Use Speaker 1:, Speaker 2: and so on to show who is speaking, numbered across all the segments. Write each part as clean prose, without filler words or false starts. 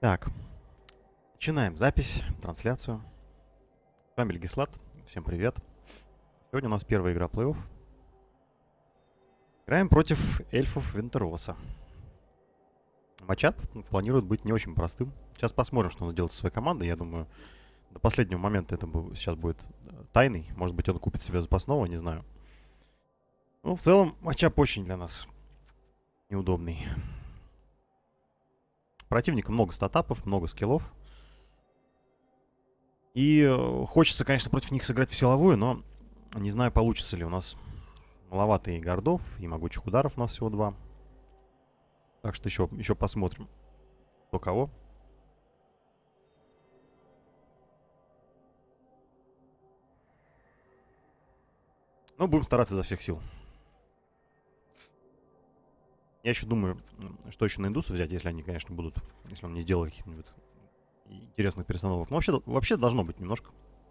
Speaker 1: Так, начинаем запись, трансляцию. С вами Легислат. Всем привет. Сегодня у нас первая игра плей-офф. Играем против эльфов Винтероса. Матчап планирует быть не очень простым. Сейчас посмотрим, что он сделает со своей командой. Я думаю, до последнего момента это сейчас будет тайный. Может быть, он купит себе запасного, не знаю. Ну, в целом, матчап очень для нас неудобный. Противника много статапов, много скиллов. И хочется, конечно, против них сыграть в силовую, но не знаю, получится ли. У нас маловато и гордов, и могучих ударов у нас всего 2. Так что еще посмотрим, кто кого. Но будем стараться изо всех сил. Я еще думаю, что еще на индуса взять, если они, конечно, будут. Если он не сделает каких-нибудь интересных перестановок. Но вообще должно быть немножко.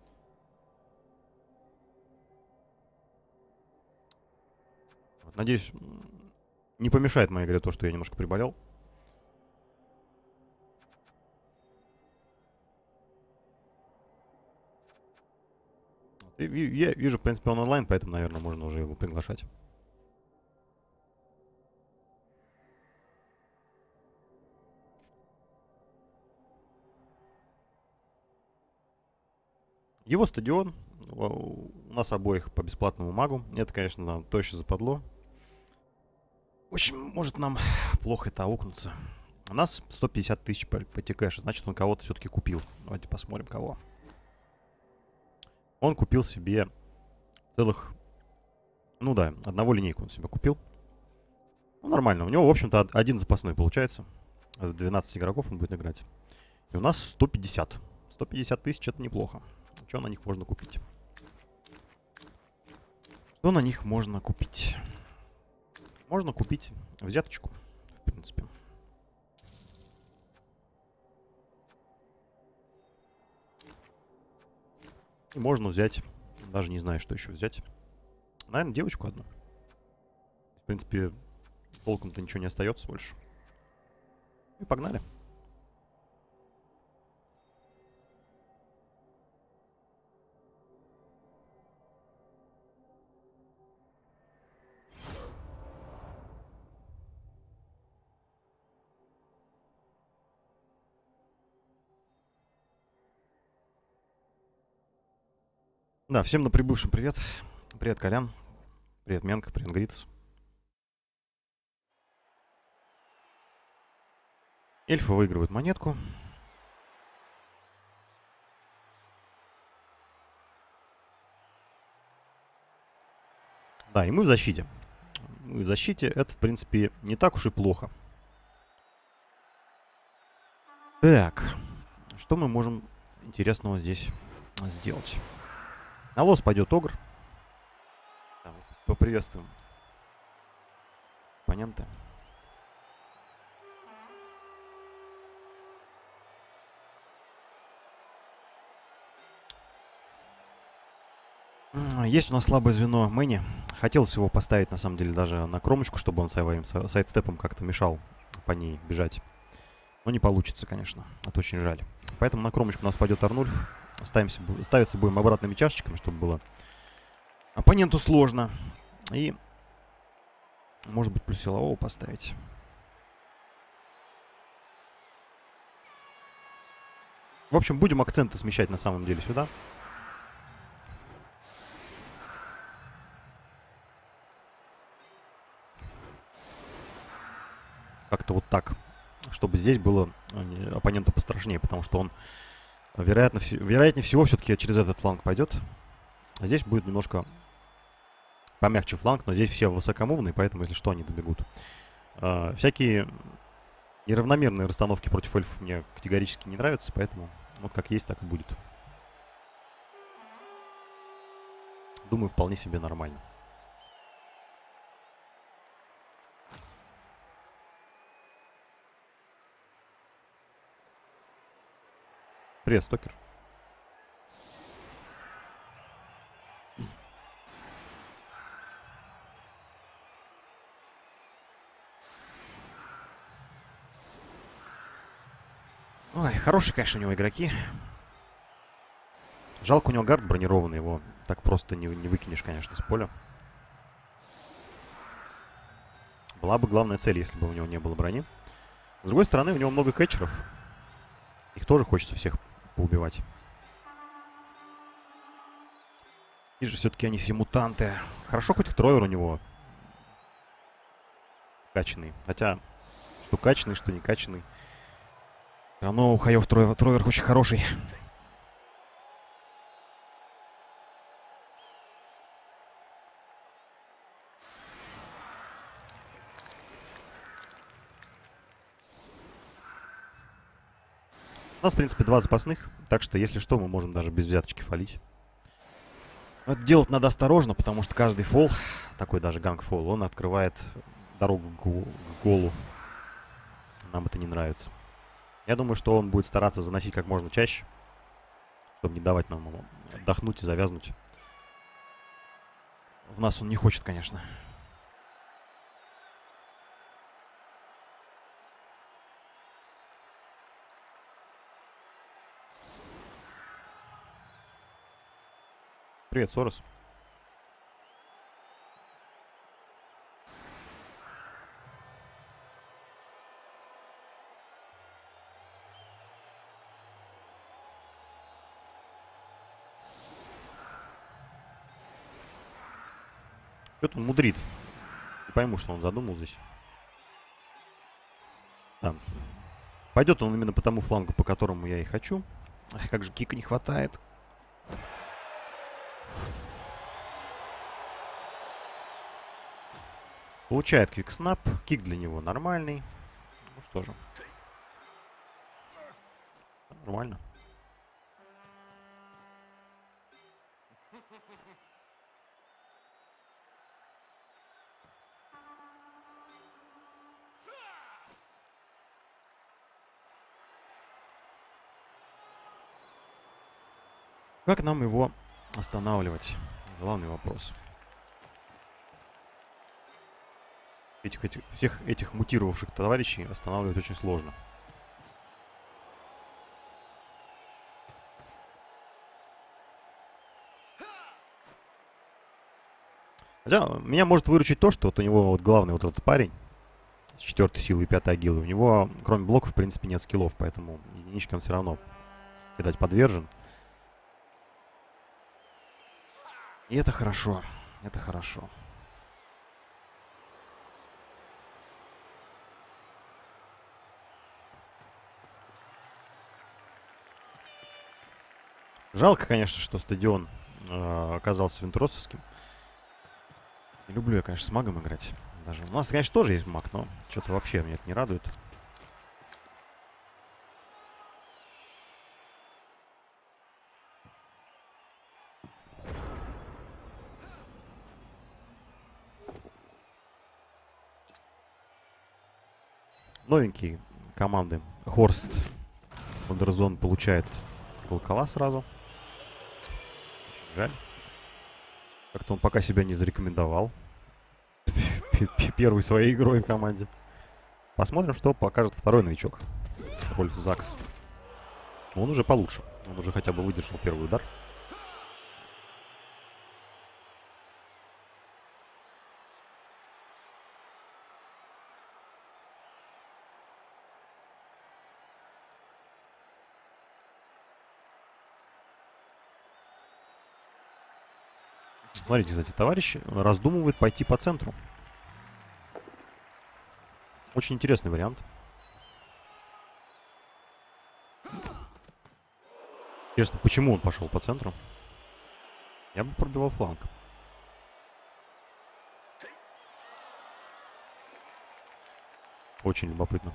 Speaker 1: Вот, надеюсь, не помешает моей игре то, что я немножко приболел. Я вижу, в принципе, он онлайн, поэтому, наверное, можно уже его приглашать. Его стадион. У нас обоих по бесплатному магу. Это, конечно, нам то еще западло. Очень может нам плохо это аукнуться. У нас 150 тысяч по тикэшу. Значит, он кого-то все-таки купил. Давайте посмотрим, кого. Он купил себе целых... Ну да, одного линейку он себе купил. Ну, нормально. У него, в общем-то, один запасной получается. 12 игроков он будет играть. И у нас 150. 150 тысяч — это неплохо. Что на них можно купить? Что на них можно купить? Можно купить взяточку, в принципе. И можно взять, даже не знаю, что еще взять. Наверное, девочку одну. В принципе, толком-то ничего не остается больше. И погнали. Да, всем на прибывшем привет. Привет, Колян. Привет, Менка. Привет, Гритас. Эльфы выигрывают монетку. Да, и мы в защите. Мы в защите. Это, в принципе, не так уж и плохо. Так. Что мы можем интересного здесь сделать? На лос пойдет Огр. Поприветствуем оппонента. Есть у нас слабое звено Мэнни. Хотелось его поставить, на самом деле, даже на кромочку, чтобы он своим сайдстепом как-то мешал по ней бежать. Но не получится, конечно. Это очень жаль. Поэтому на кромочку у нас пойдет Арнульф. Ставиться будем обратными чашечками, чтобы было оппоненту сложно. И, может быть, плюс силового поставить. В общем, будем акценты смещать на самом деле сюда. Как-то вот так. Чтобы здесь было оппоненту пострашнее, потому что он, вероятнее всего, все-таки через этот фланг пойдет. А здесь будет немножко помягче фланг, но здесь все высокомовные, поэтому, если что, они добегут. Всякие неравномерные расстановки против эльфов мне категорически не нравятся, поэтому вот как есть, так и будет. Думаю, вполне себе нормально. Привет, Стокер. Ой, хорошие, конечно, у него игроки. Жалко, у него гард бронированный, его так просто не выкинешь, конечно, с поля. Была бы главная цель, если бы у него не было брони. С другой стороны, у него много кэтчеров. Их тоже хочется всех поубивать. И же все-таки они все мутанты. Хорошо, хоть тровер у него качанный. Хотя, что качанный, что не качанный. Все равно у Хаев тровер очень хороший. У нас, в принципе, 2 запасных. Так что, если что, мы можем даже без взяточки фалить. Но это делать надо осторожно, потому что каждый фол, такой даже ганг-фол, он открывает дорогу к голу. Нам это не нравится. Я думаю, что он будет стараться заносить как можно чаще, чтобы не давать нам отдохнуть и завязнуть. В нас он не хочет, конечно. Привет, Сорос. Что-то он мудрит. Не пойму, что он задумал здесь. Да. Пойдет он именно по тому флангу, по которому я и хочу. Ах, как же кика не хватает. Получает квикснап. Кик для него нормальный. Ну что же. Нормально. Как нам его останавливать? Главный вопрос. Всех этих мутировавших товарищей останавливать очень сложно. Хотя меня может выручить то, что вот у него вот главный вот этот парень с 4-й силой и 5-й агилой. У него, кроме блоков, в принципе, нет скиллов, поэтому единички он все равно, видать, подвержен. И это хорошо. Это хорошо. Жалко, конечно, что стадион оказался винтросовским. Не люблю я, конечно, с магом играть. Даже у нас, конечно, тоже есть маг, но что-то вообще меня это не радует. Новенькие команды. Хорст Модерзон получает колокола сразу. Очень жаль. Как-то он пока себя не зарекомендовал. Первой своей игрой в команде. Посмотрим, что покажет второй новичок. Рольф Закс. Он уже получше. Он уже хотя бы выдержал первый удар. Смотрите, кстати, товарищ раздумывает пойти по центру. Очень интересный вариант. Интересно, почему он пошел по центру? Я бы пробивал фланг. Очень любопытно.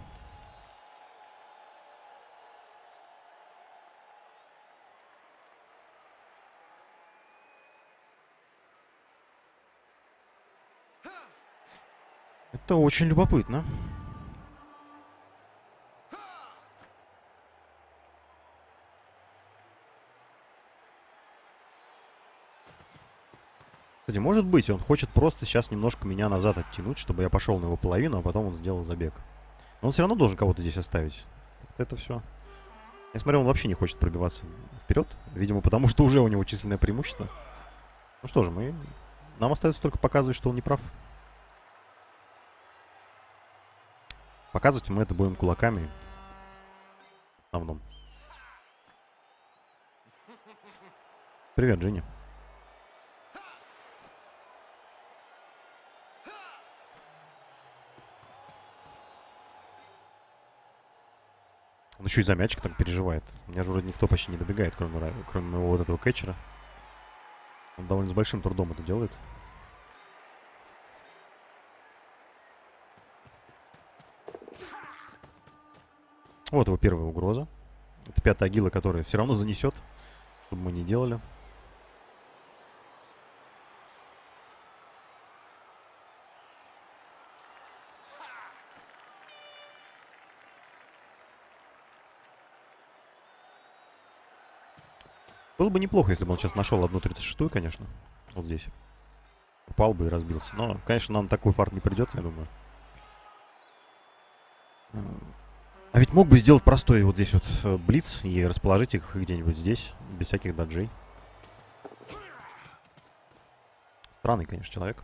Speaker 1: Это очень любопытно. Кстати, может быть, он хочет просто сейчас немножко меня назад оттянуть, чтобы я пошел на его половину, а потом он сделал забег. Но он все равно должен кого-то здесь оставить. Как-то это все Я смотрю, он вообще не хочет пробиваться вперед. Видимо, потому что уже у него численное преимущество. Ну что же, нам остается только показывать, что он не прав. Показывать мы это будем кулаками. В основном. Привет, Джинни. Он еще и за мячик так переживает. У меня же вроде никто почти не добегает, кроме моего вот этого кетчера. Он довольно с большим трудом это делает. Вот его первая угроза. Это пятая агила, которая все равно занесет, что бы мы ни делали. Было бы неплохо, если бы он сейчас нашел одну 36-ю, конечно. Вот здесь. Упал бы и разбился. Но, конечно, нам такой фарт не придет, я думаю. А ведь мог бы сделать простой вот здесь вот блиц и расположить их где-нибудь здесь, без всяких даджей. Странный, конечно, человек.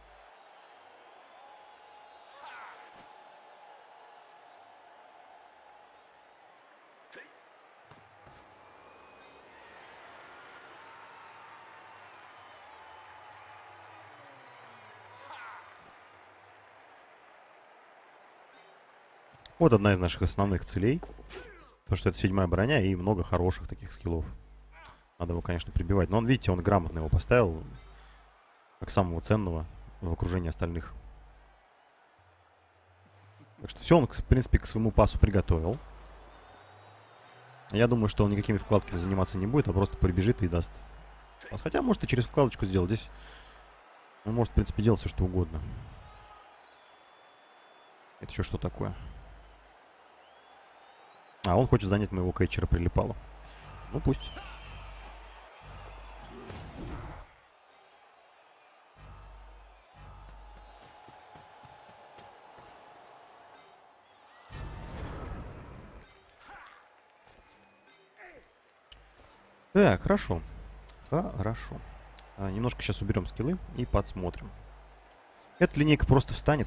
Speaker 1: Вот одна из наших основных целей. Потому что это 7-я броня и много хороших таких скиллов. Надо его, конечно, прибивать. Но он, видите, он грамотно его поставил. Как самого ценного в окружении остальных. Так что все он, в принципе, к своему пасу приготовил. Я думаю, что он никакими вкладками заниматься не будет, а просто прибежит и даст. Хотя может и через вкладочку сделать. Здесь он может, в принципе, делать все, что угодно. Это еще что такое? А, он хочет занять моего кетчера прилипала. Ну, пусть. Так, хорошо. Хорошо. Немножко сейчас уберем скиллы и подсмотрим. Эта линейка просто встанет.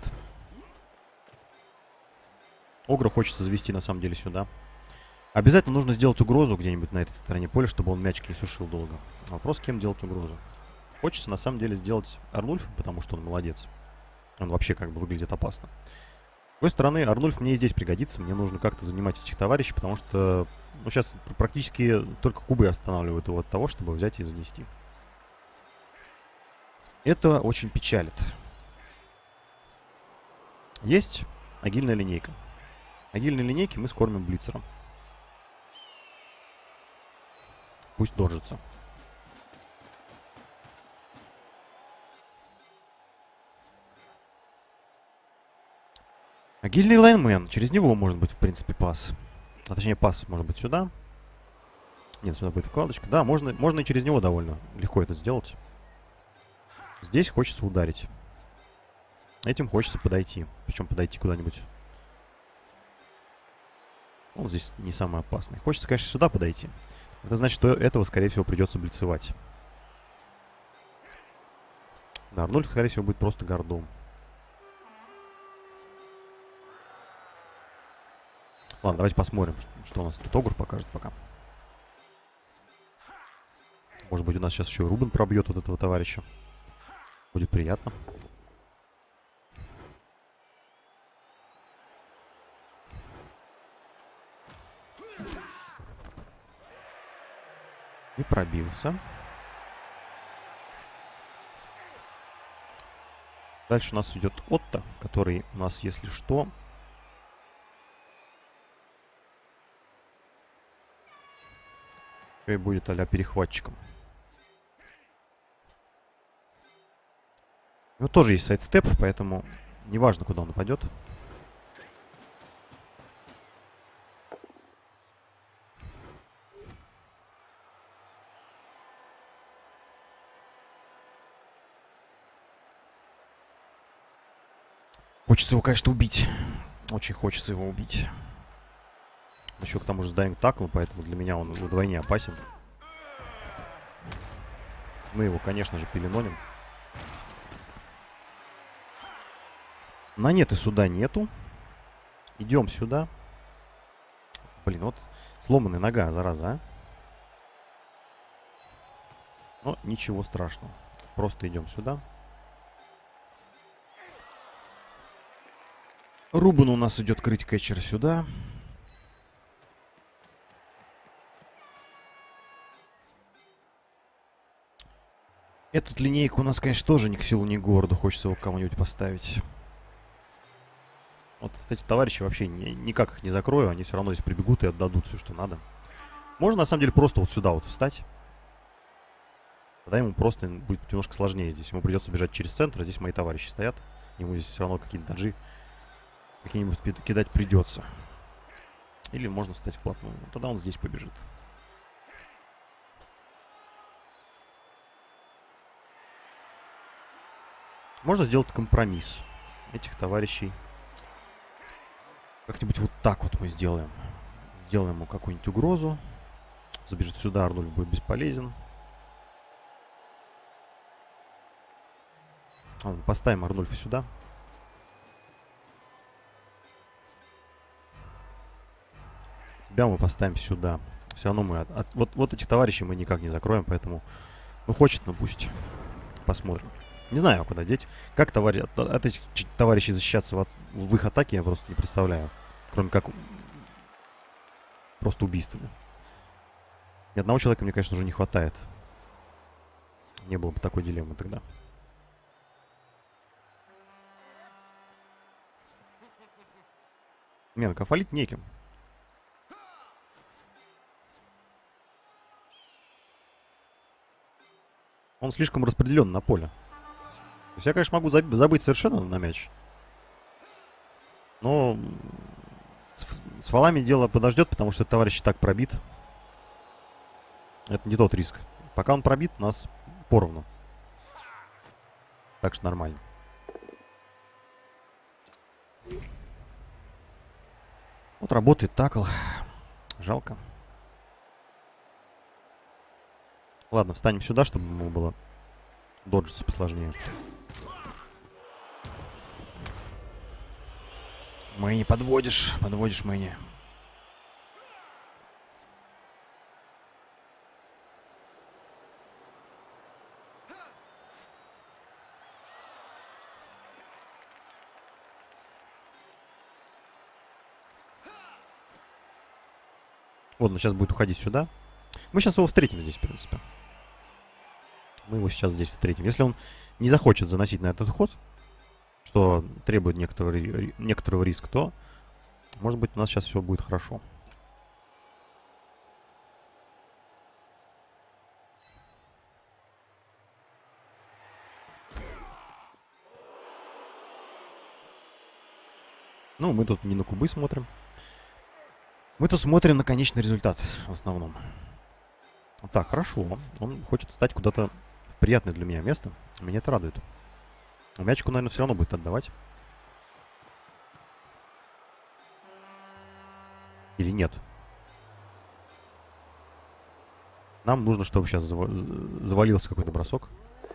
Speaker 1: Огра хочется завести, на самом деле, сюда. Обязательно нужно сделать угрозу где-нибудь на этой стороне поля, чтобы он мячик не сушил долго. Вопрос, кем делать угрозу. Хочется, на самом деле, сделать Арнульфа, потому что он молодец. Он вообще как бы выглядит опасно. С другой стороны, Арнульф мне и здесь пригодится. Мне нужно как-то занимать этих товарищей, потому что ну, сейчас практически только кубы останавливают его от того, чтобы взять и занести. Это очень печалит. Есть агильная линейка. Агильные линейки мы скормим блицером. Пусть дожится. Агильный лайнмен. Через него может быть, в принципе, пас. А точнее, пас может быть сюда. Нет, сюда будет вкладочка. Да, можно и через него довольно легко это сделать. Здесь хочется ударить. Этим хочется подойти. Причем подойти куда-нибудь. Он здесь не самый опасный. Хочется, конечно, сюда подойти. Это значит, что этого, скорее всего, придется блицевать. Да, Арнольд, скорее всего, будет просто гордом. Ладно, давайте посмотрим, что у нас тут Огр покажет пока. Может быть, у нас сейчас еще Рубен пробьет вот этого товарища. Будет приятно. И пробился. Дальше у нас идет Отто, который у нас, если что... и будет а-ля перехватчиком. У него тоже есть сайдстеп, поэтому неважно, куда он нападет. Хочется его, конечно, убить. Очень хочется его убить. Еще к тому же с Dying Tackle, поэтому для меня он вдвойне опасен. Мы его, конечно же, пеленоним. На нет и сюда нету. Идем сюда. Блин, вот сломанная нога, зараза, а. Но ничего страшного. Просто идем сюда. Рубан у нас идет крыть кетчер сюда. Этот линейка у нас, конечно, тоже ни к селу, ни к городу. Хочется его кому-нибудь поставить. Вот эти товарищи вообще никак их не закрою. Они все равно здесь прибегут и отдадут все, что надо. Можно, на самом деле, просто вот сюда вот встать. Тогда ему просто будет немножко сложнее здесь. Ему придется бежать через центр. А здесь мои товарищи стоят. Ему здесь все равно какие-то даджи какие-нибудь кидать придется. Или можно встать вплотную. Тогда он здесь побежит. Можно сделать компромисс. Этих товарищей как-нибудь вот так вот мы сделаем. Сделаем ему какую-нибудь угрозу. Забежит сюда, Арнольд будет бесполезен. Поставим Арнольфа сюда. Тебя мы поставим сюда. Все равно мы... Вот этих товарищей мы никак не закроем, поэтому... Ну, хочет, ну пусть. Посмотрим. Не знаю, куда деть. Как от этих товарищей защищаться в их атаке, я просто не представляю. Кроме как... Просто убийствами. Ни одного человека мне, конечно, уже не хватает. Не было бы такой дилеммы тогда. Менка, фалить неким. Он слишком распределен на поле. То есть я, конечно, могу забыть совершенно на мяч. Но с фолами дело подождет, потому что товарищ так пробит. Это не тот риск. Пока он пробит, у нас поровну. Так что нормально. Вот работает такл. Жалко. Ладно, встанем сюда, чтобы ему было доджиться посложнее. Мэйни, подводишь Мэйни. Вот, он сейчас будет уходить сюда. Мы сейчас его встретим здесь, в принципе. Мы его сейчас здесь встретим. Если он не захочет заносить на этот ход, что требует некоторого риска, то, может быть, у нас сейчас все будет хорошо. Ну, мы тут не на кубы смотрим. Мы тут смотрим на конечный результат в основном. Так, хорошо. Он хочет стать куда-то в приятное для меня место. Меня это радует. Мячику, наверное, все равно будет отдавать. Или нет? Нам нужно, чтобы сейчас завалился какой-то бросок.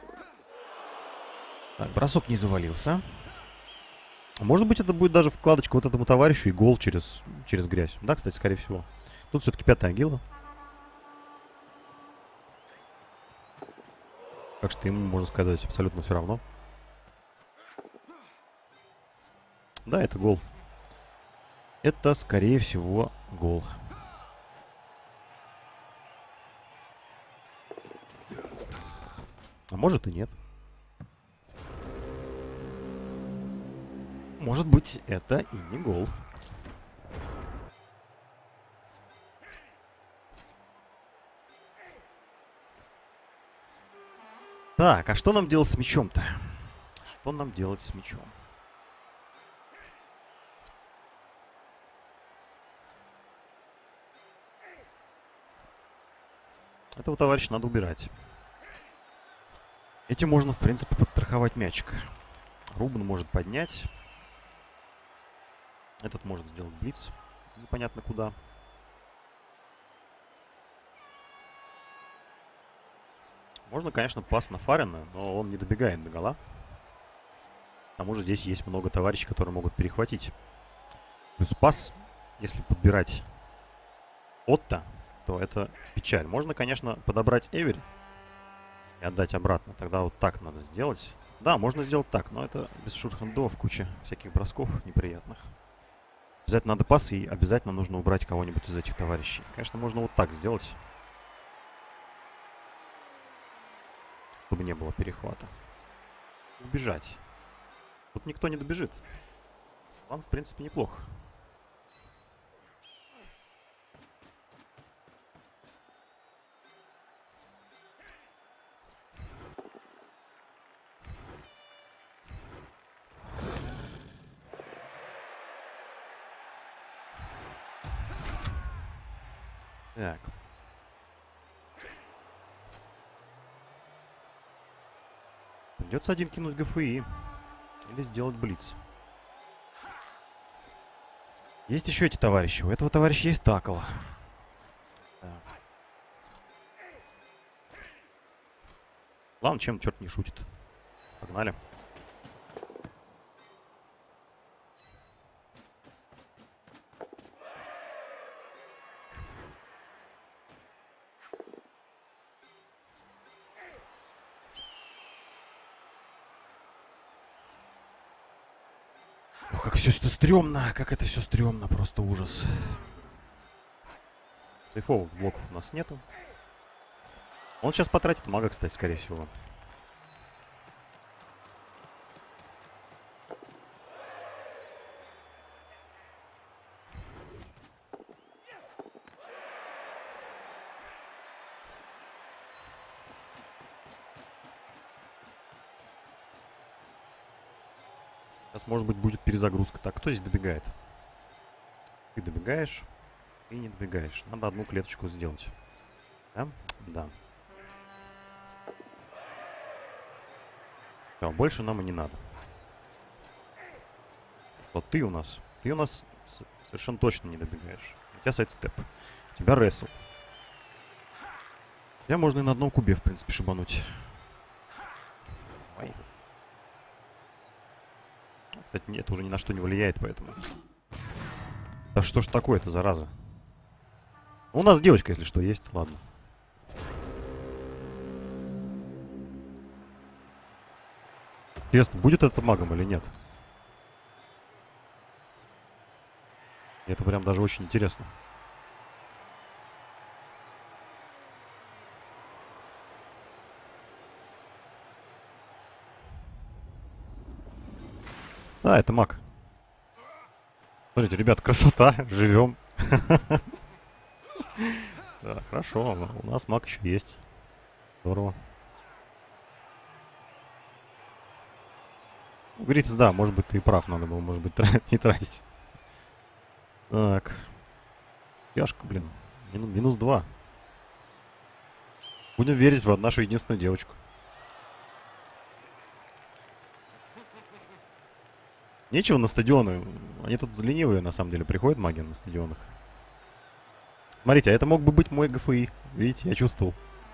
Speaker 1: Так, бросок не завалился. Может быть, это будет даже вкладочка вот этому товарищу и гол через грязь. Да, кстати, скорее всего. Тут все-таки 5-я агила. Так что ему, можно сказать, абсолютно все равно. Да, это гол. Это, скорее всего, гол. А может и нет. Может быть, это и не гол. Так, а что нам делать с мячом-то? Что нам делать с мячом? Этого товарища надо убирать. Этим можно, в принципе, подстраховать мячик. Рубан может поднять. Этот может сделать блиц. Непонятно куда. Можно, конечно, пас на Фарина, но он не добегает до гола. К тому же здесь есть много товарищей, которые могут перехватить. Плюс пас, если подбирать Отто, то это печаль. Можно, конечно, подобрать Эвери и отдать обратно. Тогда вот так надо сделать. Да, можно сделать так, но это без шурхандов, куча всяких бросков неприятных. Обязательно надо пас, и обязательно нужно убрать кого-нибудь из этих товарищей. Конечно, можно вот так сделать, чтобы не было перехвата. Убежать. Тут никто не добежит. План, в принципе, неплох. Так. Придется один кинуть ГФИ. Или сделать блиц. Есть еще эти товарищи. У этого товарища есть такл. Так. Ладно, чем черт не шутит. Погнали. Ох, как все это стрёмно. Как это все стрёмно. Просто ужас. Сейфовых блоков у нас нету. Он сейчас потратит мага, кстати, скорее всего. Сейчас, может быть, будет перезагрузка. Так, кто здесь добегает? Ты добегаешь и не добегаешь. Надо одну клеточку сделать. Да? Да. Все, больше нам и не надо. Вот ты у нас совершенно точно не добегаешь. У тебя сайдстеп. У тебя ресл. Тебя можно и на одном кубе, в принципе, шибануть. Давай. Кстати, это уже ни на что не влияет, поэтому... Да что ж такое-то, зараза? У нас девочка, если что, есть. Ладно. Интересно, будет это магом или нет? Это прям даже очень интересно. А, это маг. Смотрите, ребят, красота. Живем. Да, хорошо. У нас маг еще есть. Здорово. Говорится, да, может быть, ты и прав, надо было, может быть, не тратить. Так. Яшка, блин. Минус 2. Будем верить в нашу единственную девочку. Нечего на стадионы. Они тут ленивые, на самом деле, приходят маги на стадионах. Смотрите, а это мог бы быть мой ГФИ. Видите, я чувствовал.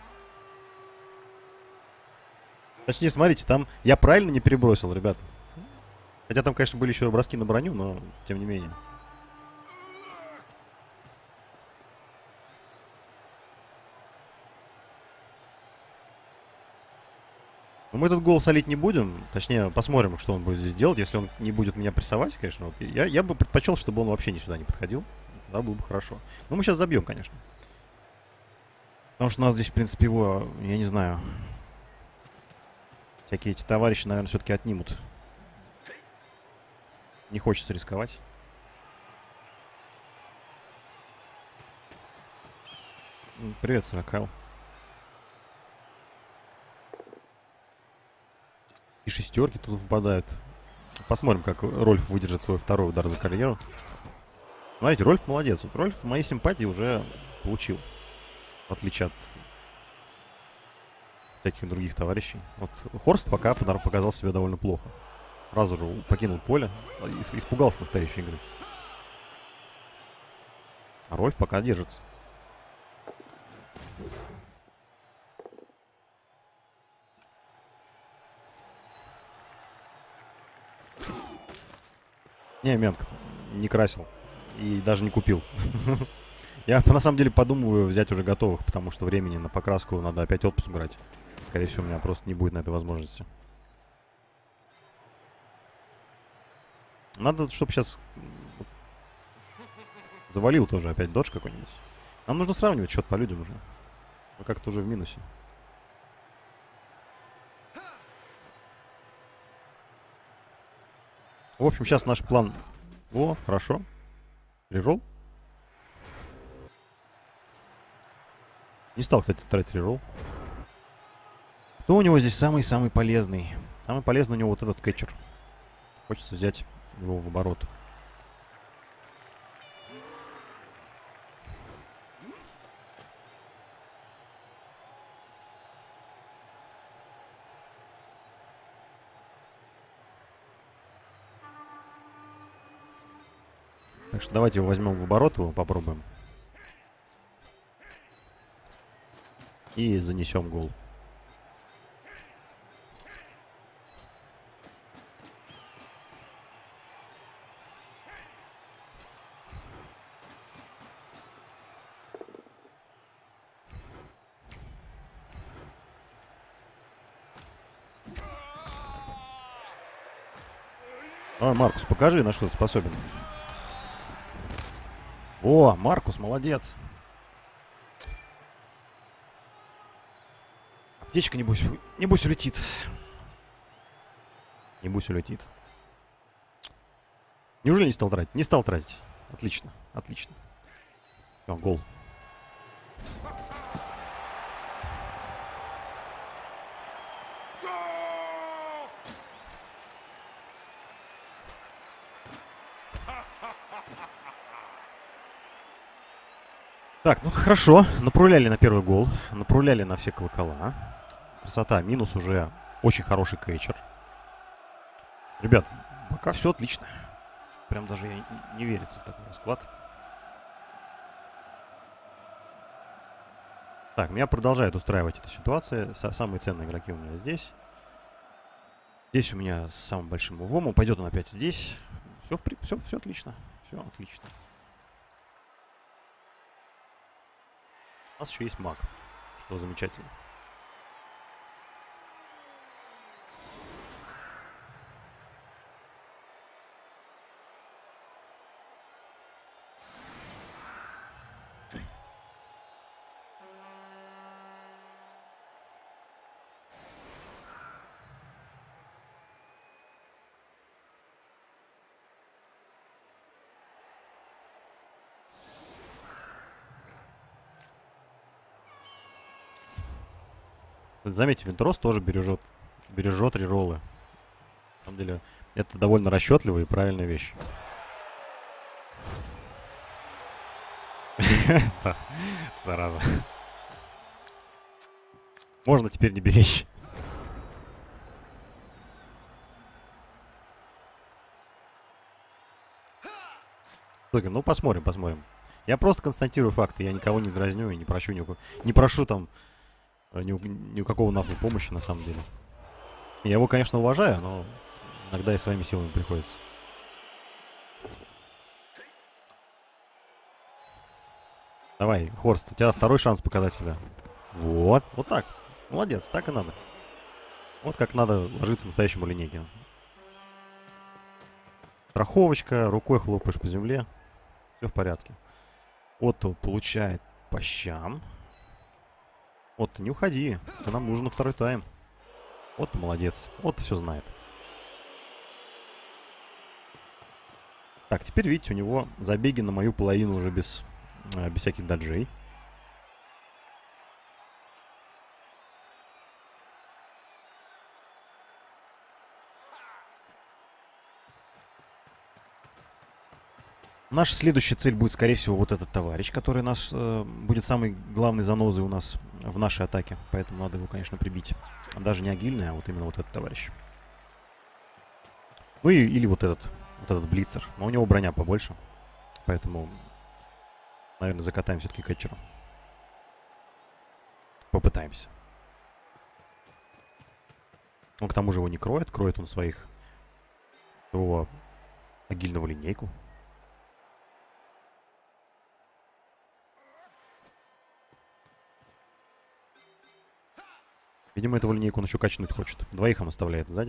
Speaker 1: Точнее, смотрите, там я правильно не перебросил, ребята. Хотя там, конечно, были еще броски на броню, но тем не менее. Но мы этот гол солить не будем. Точнее, посмотрим, что он будет здесь делать. Если он не будет меня прессовать, конечно. Вот, я бы предпочел, чтобы он вообще сюда не подходил. Да, было бы хорошо. Но мы сейчас забьем, конечно. Потому что у нас здесь, в принципе, его, я не знаю... Всякие эти товарищи, наверное, все-таки отнимут. Не хочется рисковать. Привет, Саракайл. И шестерки тут впадают. Посмотрим, как Рольф выдержит свой второй удар за карьеру. Смотрите, Рольф молодец. Вот Рольф моей симпатии уже получил. В отличие от всяких других товарищей. Вот Хорст пока показал себя довольно плохо. Сразу же покинул поле. Испугался настоящей игры. А Рольф пока держится. Не, Менг, не красил. И даже не купил. Я на самом деле подумываю взять уже готовых, потому что времени на покраску надо опять отпуск брать. Скорее всего, у меня просто не будет на это возможности. Надо, чтобы сейчас завалил тоже опять додж какой-нибудь. Нам нужно сравнивать счет по людям уже. Мы как-то уже в минусе. В общем, сейчас наш план... О, хорошо. Реролл. Не стал, кстати, тратить реролл. Кто у него здесь самый-самый полезный? Самый полезный у него вот этот кетчер. Хочется взять его в оборот. Так что давайте его возьмем в оборот, его попробуем. И занесем гол. Ой, Маркус, покажи, на что ты способен. О, Маркус, молодец. Аптечка, небось улетит. Небось улетит. Неужели не стал тратить? Не стал тратить. Отлично, отлично. О, гол. Так, ну хорошо. Напруляли на первый гол. Напруляли на все колокола. Красота. Минус уже очень хороший кетчер. Ребят, пока все отлично. Прям даже не верится в такой расклад. Так, меня продолжает устраивать эта ситуация. Самые ценные игроки у меня здесь. Здесь у меня с самым большим увом. Пойдет он опять здесь. Все отлично. Все отлично. У нас еще есть маг, что замечательно. Заметьте, Винтрос тоже бережет рероллы. На самом деле, это довольно расчетливая и правильная вещь. Зараза. Можно теперь не беречь. Ну, посмотрим. Я просто констатирую факты. Я никого не дразню и не прошу там ни у какого нафиг помощи, на самом деле. Я его, конечно, уважаю, но иногда и своими силами приходится. Давай, Хорст, у тебя второй шанс показать себя. Вот так. Молодец, так и надо. Вот как надо ложиться настоящему линейке. Страховочка, рукой хлопаешь по земле. Все в порядке. Отто получает по щам. Отто, не уходи. Нам нужен второй тайм. Отто молодец. Отто все знает. Так, теперь, видите, у него забеги на мою половину уже без всяких даджей. Наша следующая цель будет, скорее всего, вот этот товарищ, который будет самой главной занозой у нас в нашей атаке. Поэтому надо его, конечно, прибить. Даже не агильный, а вот именно вот этот товарищ. Ну или вот этот блицер. Но у него броня побольше. Поэтому, наверное, закатаем все-таки кетчером. Попытаемся. Он к тому же его не кроет. Кроет он своих... Его Агильного линейку. Видимо, этого линейку он еще качнуть хочет. Двоих он оставляет сзади.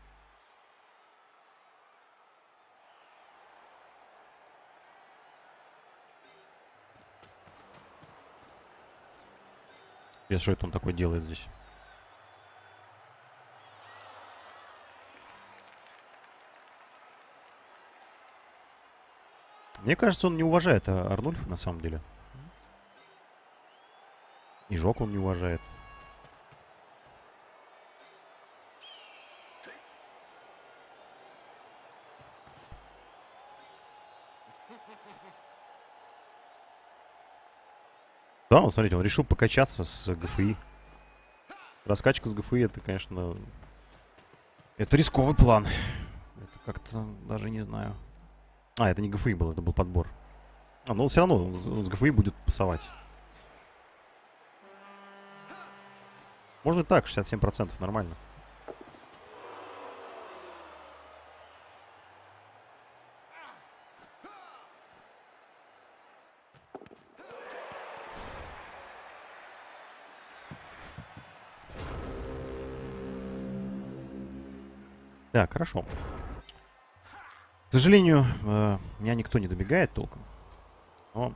Speaker 1: И что это он такое делает здесь? Мне кажется, он не уважает Арнульфа на самом деле. И Жок он не уважает. Да, вот смотрите, он решил покачаться с ГФИ. Раскачка с ГФИ, это, конечно... Это рисковый план. Это как-то даже не знаю. А, это не ГФИ был, это был подбор. А, ну все равно он с ГФИ будет пасовать. Можно и так, 67%, нормально. Так, хорошо. К сожалению, меня никто не добегает толком. Но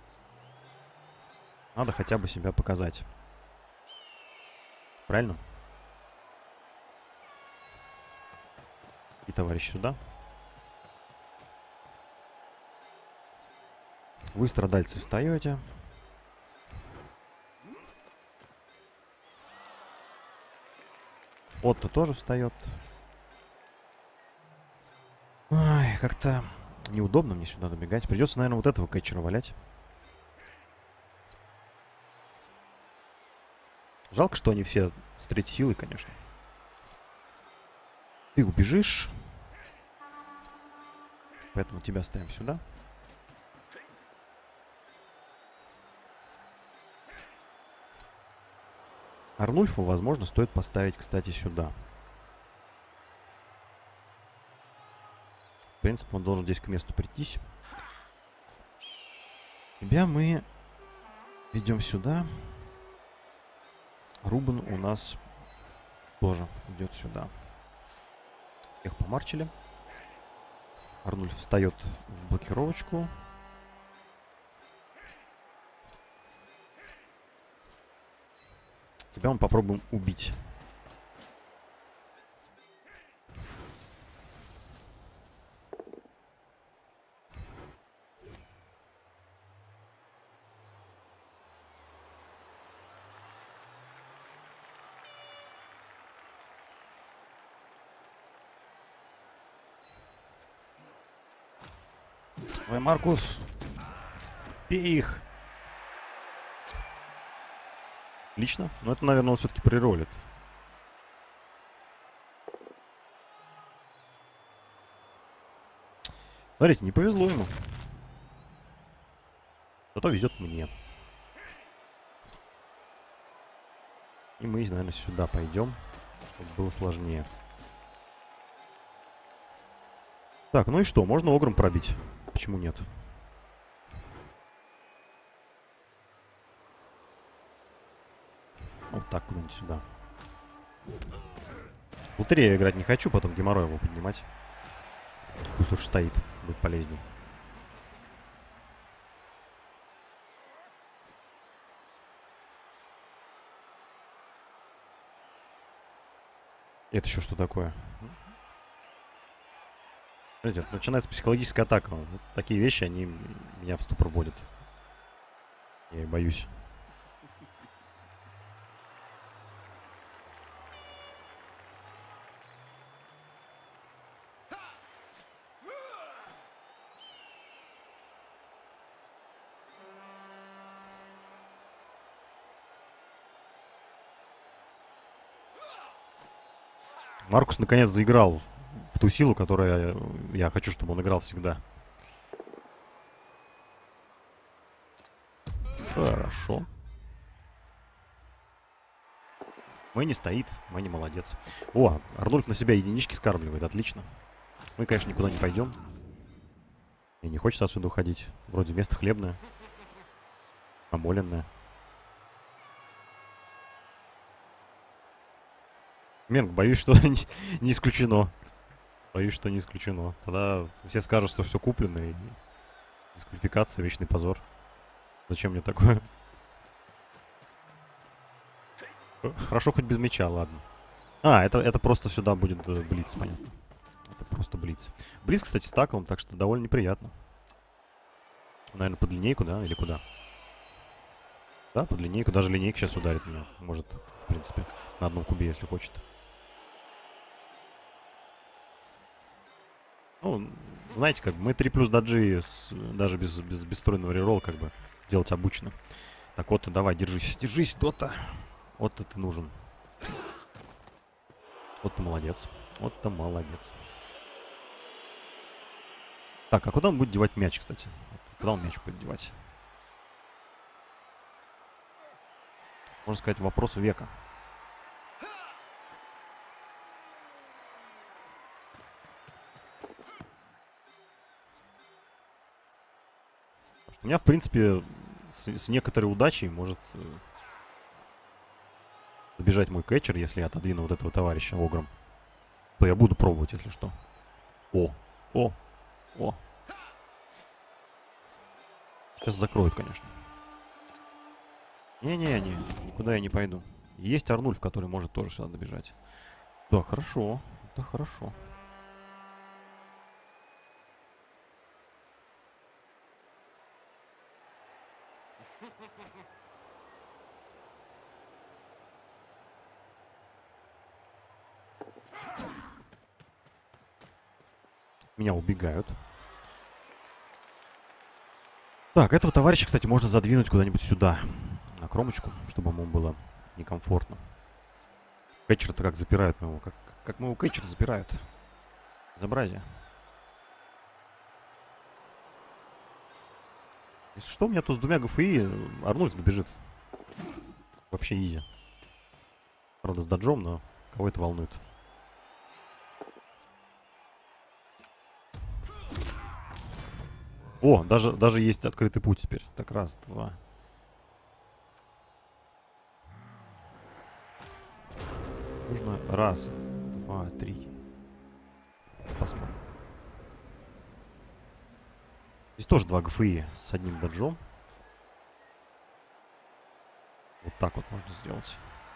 Speaker 1: надо хотя бы себя показать. Правильно? И товарищ сюда. Вы, страдальцы, встаете. Отто тоже встает. Ай, как-то неудобно мне сюда добегать. Придется, наверное, вот этого кэтчера валять. Жалко, что они все с третьей силой, конечно. Ты убежишь. Поэтому тебя ставим сюда. Арнульфу, возможно, стоит поставить, кстати, сюда. В принципе, он должен здесь к месту прийтись. Тебя мы ведем сюда. Рубен у нас тоже идет сюда. Их помарчили. Арнульф встает в блокировочку. Тебя мы попробуем убить. Ой, Маркус, бей их. Отлично. Но это, наверное, он все-таки приролит. Смотрите, не повезло ему. Зато везет мне. И мы, наверное, сюда пойдем, чтобы было сложнее. Так, ну и что? Можно огром пробить. Почему нет? Вот так куда-нибудь сюда. В лотерею играть не хочу, потом геморрой его поднимать. Пусть лучше стоит, будет полезнее. Это еще что такое? Смотрите, начинается психологическая атака. Вот такие вещи, они меня в ступор вводят. Я и боюсь. Маркус наконец заиграл в ту силу, которую я хочу, чтобы он играл всегда. Хорошо. Мэнни стоит, Мэнни молодец. О, Арнульф на себя единички скармливает, отлично. Мы, конечно, никуда не пойдем. Мне не хочется отсюда уходить. Вроде место хлебное. Намоленное. Менг, боюсь, что не исключено. Боюсь, что не исключено. Тогда все скажут, что все куплено. И дисквалификация, вечный позор. Зачем мне такое? Хорошо хоть без мяча, ладно. А, это просто сюда будет блиц, понятно. Это просто блиц. Блиц, кстати, с таклом, так что довольно неприятно. Наверное, под линейку, да? Или куда? Да, под линейку. Даже линейка сейчас ударит меня. Может, в принципе, на одном кубе, если хочет. Ну, знаете, как бы мы 3 плюс даджи даже без бесстройного реролла как бы делать обычно. Так вот, давай, держись. Держись, Дота. Вот ты нужен. Вот ты молодец. Вот ты молодец. Так, а куда он будет девать мяч, кстати? Куда он мяч будет девать? Можно сказать, вопрос века. У меня, в принципе, с некоторой удачей может добежать мой кетчер, если я отодвину вот этого товарища огром. То я буду пробовать, если что. О, о, о. Сейчас закроют, конечно. Не-не-не, никуда я не пойду. Есть Арнульф, который может тоже сюда добежать. Да, хорошо. Да, хорошо. Меня убегают. Так, этого товарища, кстати, можно задвинуть куда-нибудь сюда. На кромочку, чтобы ему было некомфортно. Кэтчер-то как запирают моего? Как моего кэтчера запирают? Безобразие. Если что, у меня тут с двумя ГФИ Арнольд добежит. Вообще изи. Правда, с даджом, но кого это волнует? О, даже есть открытый путь теперь. Так, раз, два. Нужно раз, два, три. Посмотрим. Здесь тоже два ГФИ с одним даджом. Вот так вот можно сделать.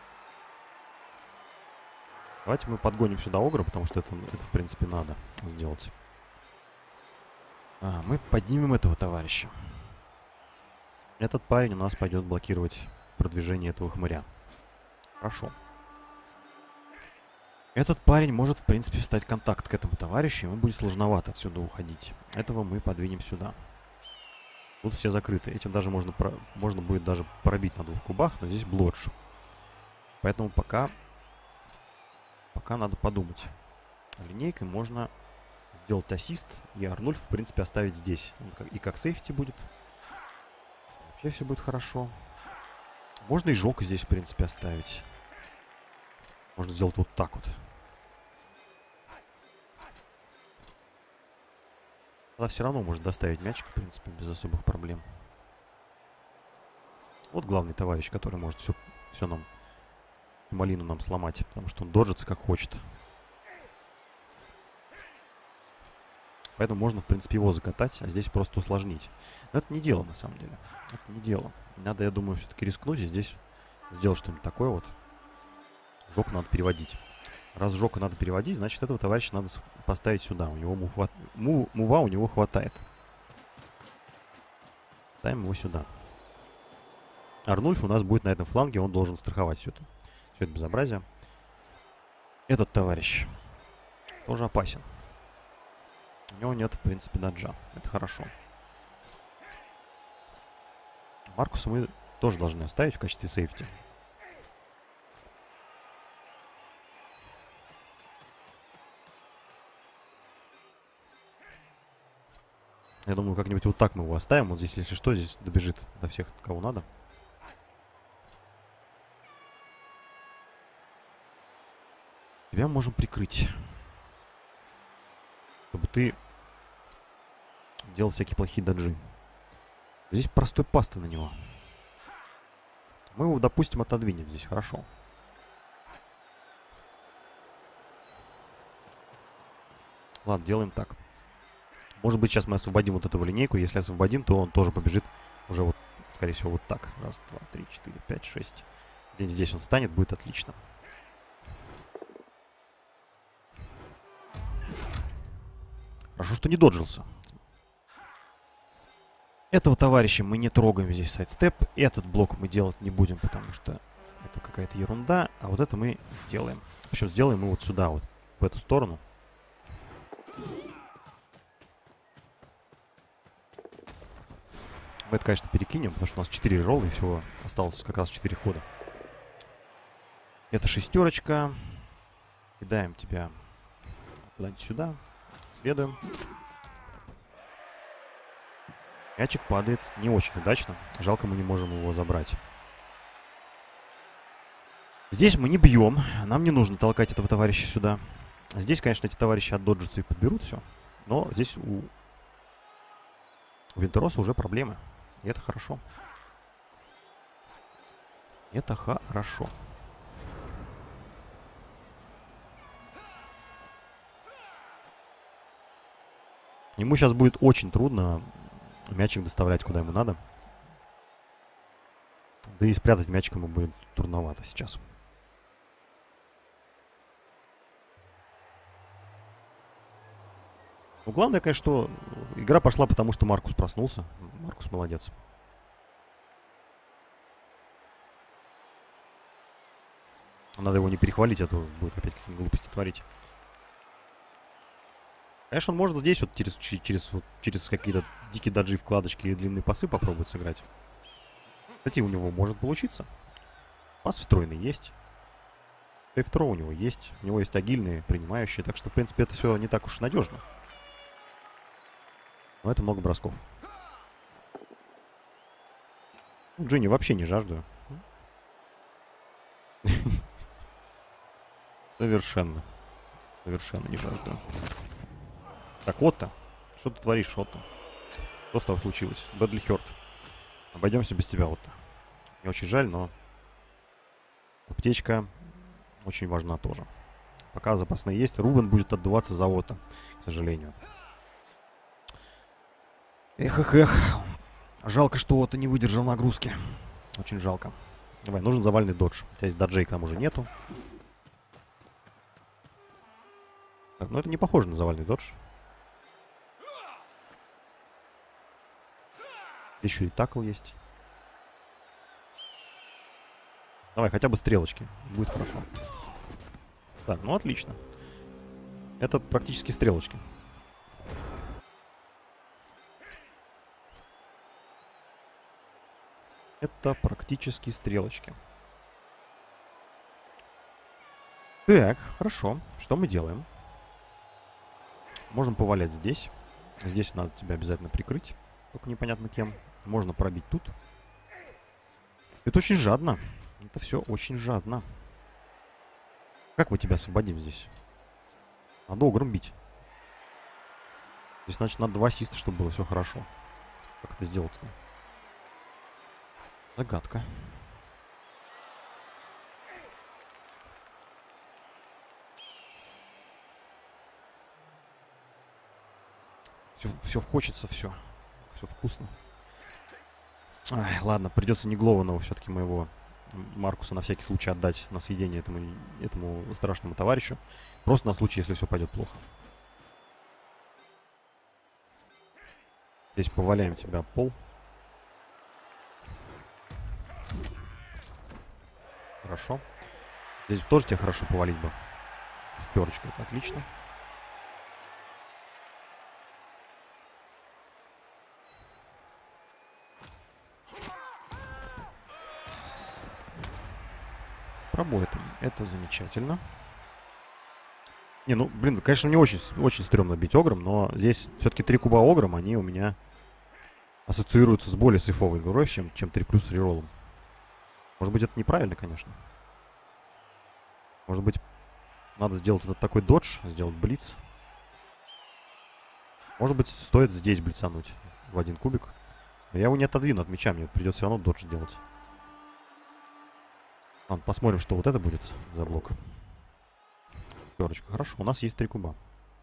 Speaker 1: Давайте мы подгоним сюда огра, потому что это в принципе, надо сделать. Мы поднимем этого товарища. Этот парень у нас пойдет блокировать продвижение этого хмыря. Хорошо. Этот парень может, в принципе, встать в контакт к этому товарищу, ему будет сложновато отсюда уходить. Этого мы подвинем сюда. Тут все закрыты. Этим даже можно будет даже пробить на 2 кубах, но здесь блодж. Поэтому пока надо подумать. Линейкой можно сделать ассист, и Арнольф, в принципе, оставить здесь. Он и как сейфти будет. Вообще все будет хорошо. Можно и Жока здесь, в принципе, оставить. Можно сделать вот так вот. Она все равно может доставить мячик, в принципе, без особых проблем. Вот главный товарищ, который может все нам, малину нам сломать, потому что он доджится как хочет. Поэтому можно, в принципе, его закатать, а здесь просто усложнить. Но это не дело, на самом деле. Это не дело. Надо, я думаю, все-таки рискнуть и здесь сделать что-нибудь такое вот. Жока надо переводить. Раз Жока надо переводить, значит, этого товарища надо поставить сюда. У него мува у него хватает. Ставим его сюда. Арнульф у нас будет на этом фланге, он должен страховать все это безобразие. Этот товарищ тоже опасен. У него нет, в принципе, даджа. Это хорошо. Маркуса мы тоже должны оставить в качестве сейфти. Я думаю, как-нибудь вот так мы его оставим. Вот здесь, если что, здесь добежит до всех, кого надо. Тебя можем прикрыть. Чтобы ты делать всякие плохие даджи. Здесь простой пасты на него. Мы его, допустим, отодвинем здесь, хорошо. Ладно, делаем так. Может быть, сейчас мы освободим вот эту линейку. Если освободим, то он тоже побежит уже вот, скорее всего, вот так. Раз, два, три, четыре, пять, шесть. Где-нибудь здесь он встанет, будет отлично. Хорошо, что не доджился. Этого товарища мы не трогаем здесь сайдстеп. Этот блок мы делать не будем, потому что это какая-то ерунда. А вот это мы сделаем. Причем сделаем мы вот сюда, вот, в эту сторону. Мы это, конечно, перекинем, потому что у нас 4 ролла и всего осталось как раз 4 хода. Это шестерочка. Кидаем тебя куда-нибудь сюда. Следуем. Мячик падает не очень удачно. Жалко, мы не можем его забрать. Здесь мы не бьем. Нам не нужно толкать этого товарища сюда. Здесь, конечно, эти товарищи отдоджатся и подберут все. Но здесь у Винтероса уже проблемы. И это хорошо. Это хорошо. Ему сейчас будет очень трудно мячик доставлять куда ему надо. Да и спрятать мячик ему будет трудновато сейчас. Ну, главное, конечно, что игра пошла, потому что Маркус проснулся. Маркус молодец. Надо его не перехвалить, а то будет опять какие-то глупости творить. Конечно, он может здесь вот через какие-то дикие даджи, вкладочки и длинные пасы попробовать сыграть. Кстати, у него может получиться. Пас встроенный есть. Сейф-троу у него есть. У него есть агильные, принимающие. Так что, в принципе, это все не так уж и надежно. Но это много бросков. Джинни вообще не жажду. Совершенно. Совершенно не жажду. Так, Отто. Что ты творишь, Отто? Что с тобой случилось? Бэдли Хёрд. Обойдемся без тебя, Отто. Мне очень жаль, но аптечка очень важна тоже. Пока запасные есть, Рубен будет отдуваться за Отто, к сожалению. Эх. Жалко, что Отто не выдержал нагрузки. Очень жалко. Давай, нужен завальный додж. У тебя есть даджей, к тому же нету. Так, ну это не похоже на завальный додж. Еще и такл есть. Давай, хотя бы стрелочки. Будет хорошо. Так, ну отлично. Это практически стрелочки. Это практически стрелочки. Так, хорошо. Что мы делаем? Можем повалять здесь. Здесь надо тебя обязательно прикрыть. Только непонятно кем. Можно пробить тут. Это очень жадно. Это все очень жадно. Как мы тебя освободим здесь? Надо огром бить. Здесь, значит, надо 2 ассиста, чтобы было все хорошо. Как это сделать-то? Загадка. Все хочется, все. Все вкусно. Ай, ладно, придется неглованного все-таки моего Маркуса на всякий случай отдать на съедение этому страшному товарищу. Просто на случай, если все пойдет плохо. Здесь поваляем тебя об пол. Хорошо. Здесь тоже тебя хорошо повалить бы. В пёрочку, это отлично. Работаем. Это замечательно. Не, ну, блин, конечно, мне очень стрёмно бить огром, но здесь все-таки 3 куба огром, они у меня ассоциируются с более сейфовой игрой, чем 3 плюс с рероллом. Может быть, это неправильно, конечно. Может быть, надо сделать вот такой додж, сделать блиц. Может быть, стоит здесь блицануть в один кубик. Но я его не отодвину от мяча, мне придется все равно додж делать. Ладно, посмотрим, что вот это будет за блок. Пятерочка. Хорошо, у нас есть 3 куба.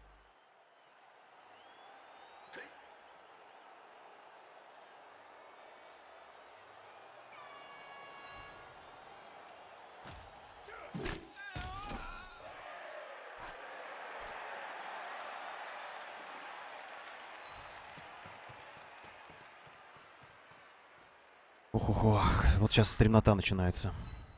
Speaker 1: Ох, вот сейчас стремнота начинается.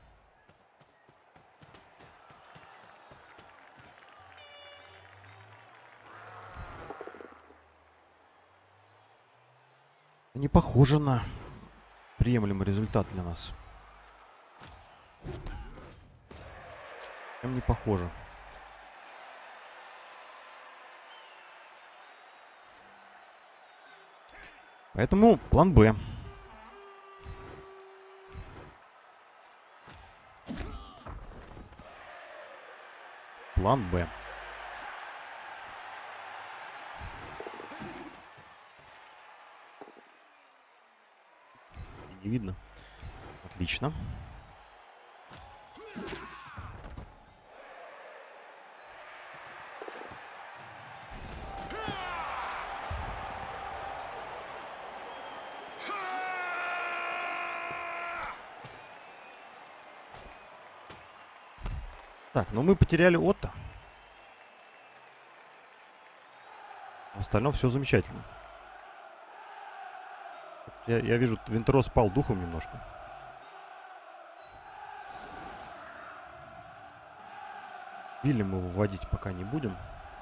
Speaker 1: Не похоже на приемлемый результат для нас. Прям не похоже. Поэтому план Б. План Б. Не видно. Отлично. Так, ну мы потеряли Отто. В остальном все замечательно. Я вижу, Винтерос спал духом немножко. Билли мы выводить пока не будем.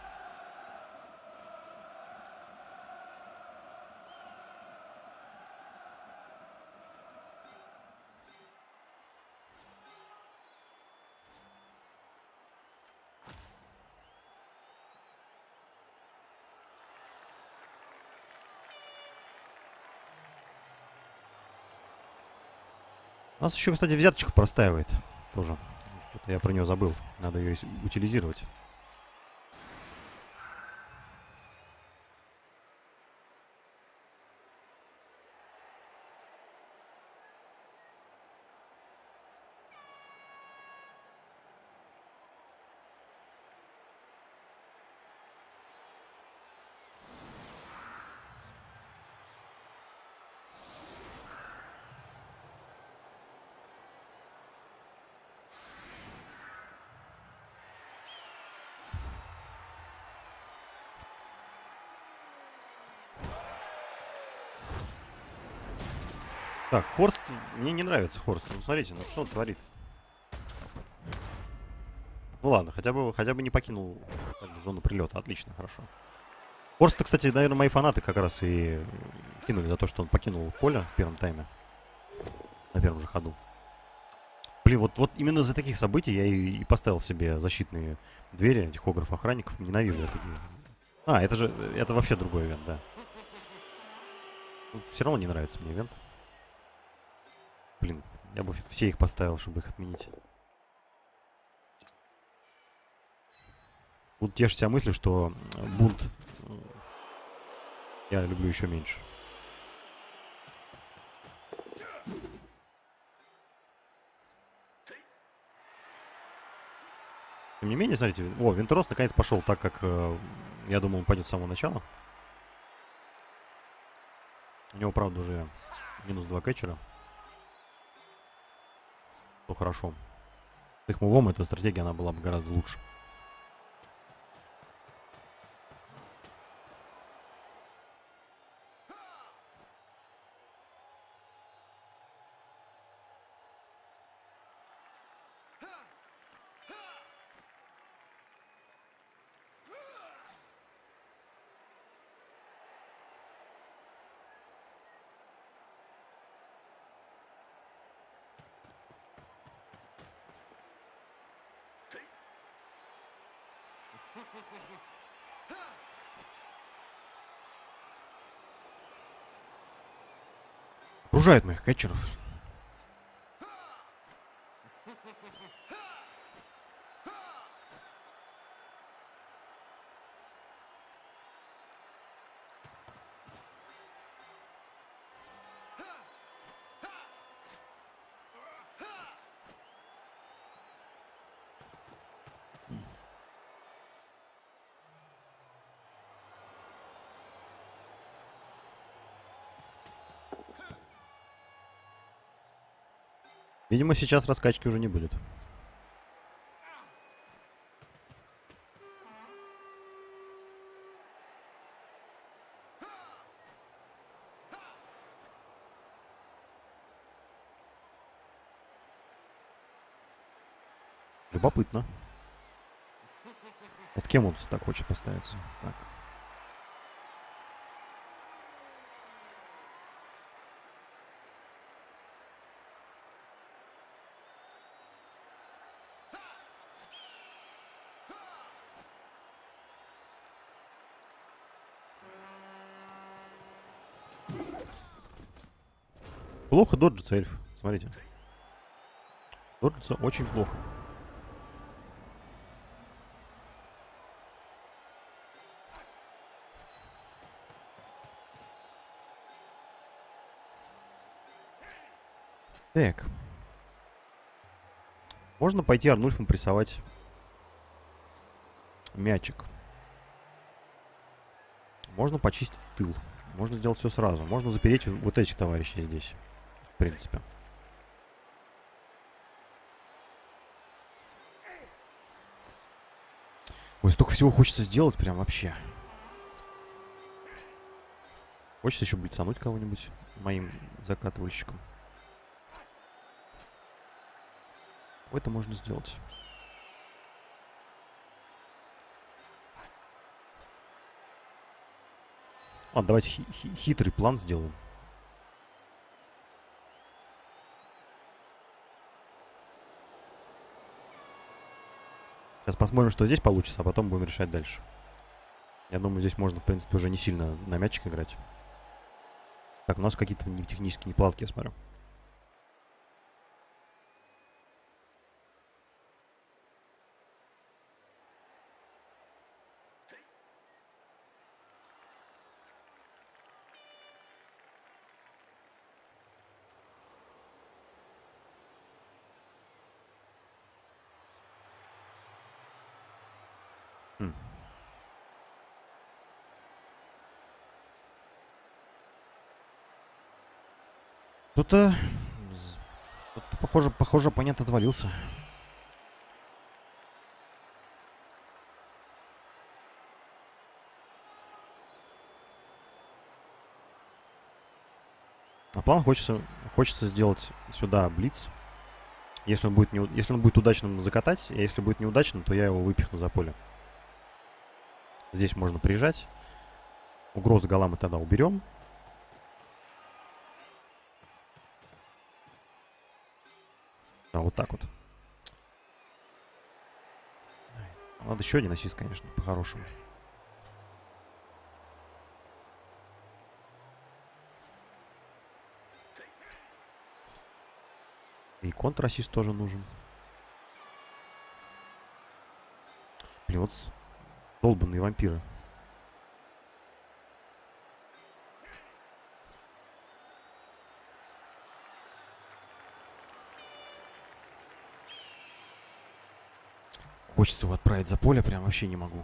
Speaker 1: У нас еще, кстати, взяточка простаивает. Тоже. Что-то я про нее забыл. Надо ее утилизировать. Так, Хорст. Мне не нравится Хорст. Ну, смотрите, ну что он творит. Ну ладно, хотя бы не покинул как бы, зону прилета. Отлично, хорошо. Хорста, кстати, наверное, мои фанаты как раз и кинули за то, что он покинул поле в первом тайме. На первом же ходу. Блин, вот именно из-за таких событий я и поставил себе защитные двери, тихограф-охранников. Ненавижу это. А, это вообще другой ивент, да. Все равно не нравится мне ивент. Блин, я бы все их поставил, чтобы их отменить. Тут тешит себя мыслью, что бунт я люблю еще меньше. Тем не менее, смотрите, Винтерос наконец пошел так, как я думал, он пойдет с самого начала. У него, правда, уже минус 2 кетчера. То хорошо. С их мувом эта стратегия, она была бы гораздо лучше. Окружают моих кетчеров. Видимо, сейчас раскачки уже не будет. Любопытно. Вот кем он так хочет поставиться? Так. Плохо доджится эльф. Смотрите. Доджится очень плохо. Так. Можно пойти Арнульфом прессовать мячик. Можно почистить тыл. Можно сделать все сразу. Можно запереть вот этих товарищей здесь. В принципе. Ой, столько всего хочется сделать прям вообще. Хочется еще блицануть кого-нибудь моим закатывальщиком. Это можно сделать. Ладно, давайте хитрый план сделаем. Сейчас посмотрим, что здесь получится, а потом будем решать дальше. Я думаю, здесь можно, в принципе, уже не сильно на мячик играть. Так, у нас какие-то технические неполадки, я смотрю. Тут-то, похоже, оппонент отвалился. А план хочется сделать сюда блиц. Если он будет удачным, закатать, а если будет неудачным, то я его выпихну за поле. Здесь можно прижать. Угрозы гола мы тогда уберем. А, вот так вот. Надо еще один ассист, конечно, по-хорошему. И контр-ассист тоже нужен. Блин, вот долбанные вампиры. Хочется его отправить за поле, прям вообще не могу.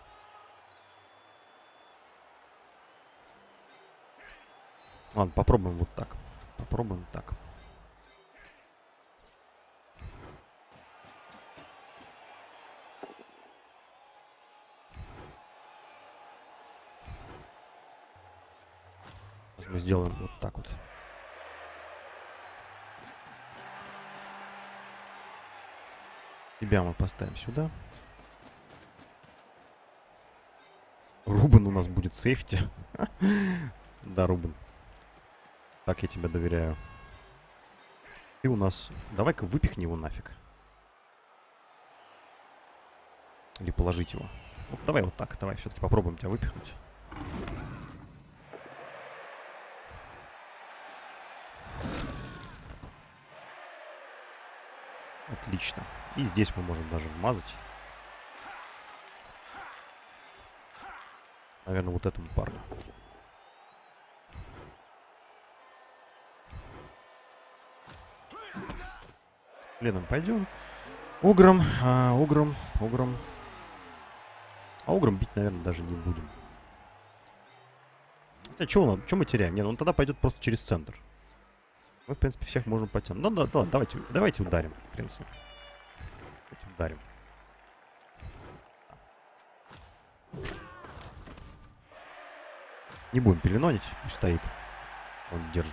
Speaker 1: Ладно, попробуем вот так. Попробуем так. Мы сделаем вот так вот. Тебя мы поставим сюда. Рубен у нас будет сейфти. Да, Рубен. Так, я тебе доверяю. Ты у нас... Давай-ка выпихни его нафиг. Или положить его. Вот, давай вот так. Давай все-таки попробуем тебя выпихнуть. Отлично. И здесь мы можем даже вмазать. Наверное, вот этому парню. Следом пойдем. Угром, угром. А угром бить, наверное, даже не будем. Хотя, что мы теряем? Не, ну он тогда пойдет просто через центр. Мы, в принципе, всех можем потянуть. Ну, да, ладно, давайте ударим. В принципе. Давайте ударим. Не будем пеленонить. Пусть стоит. Он держит.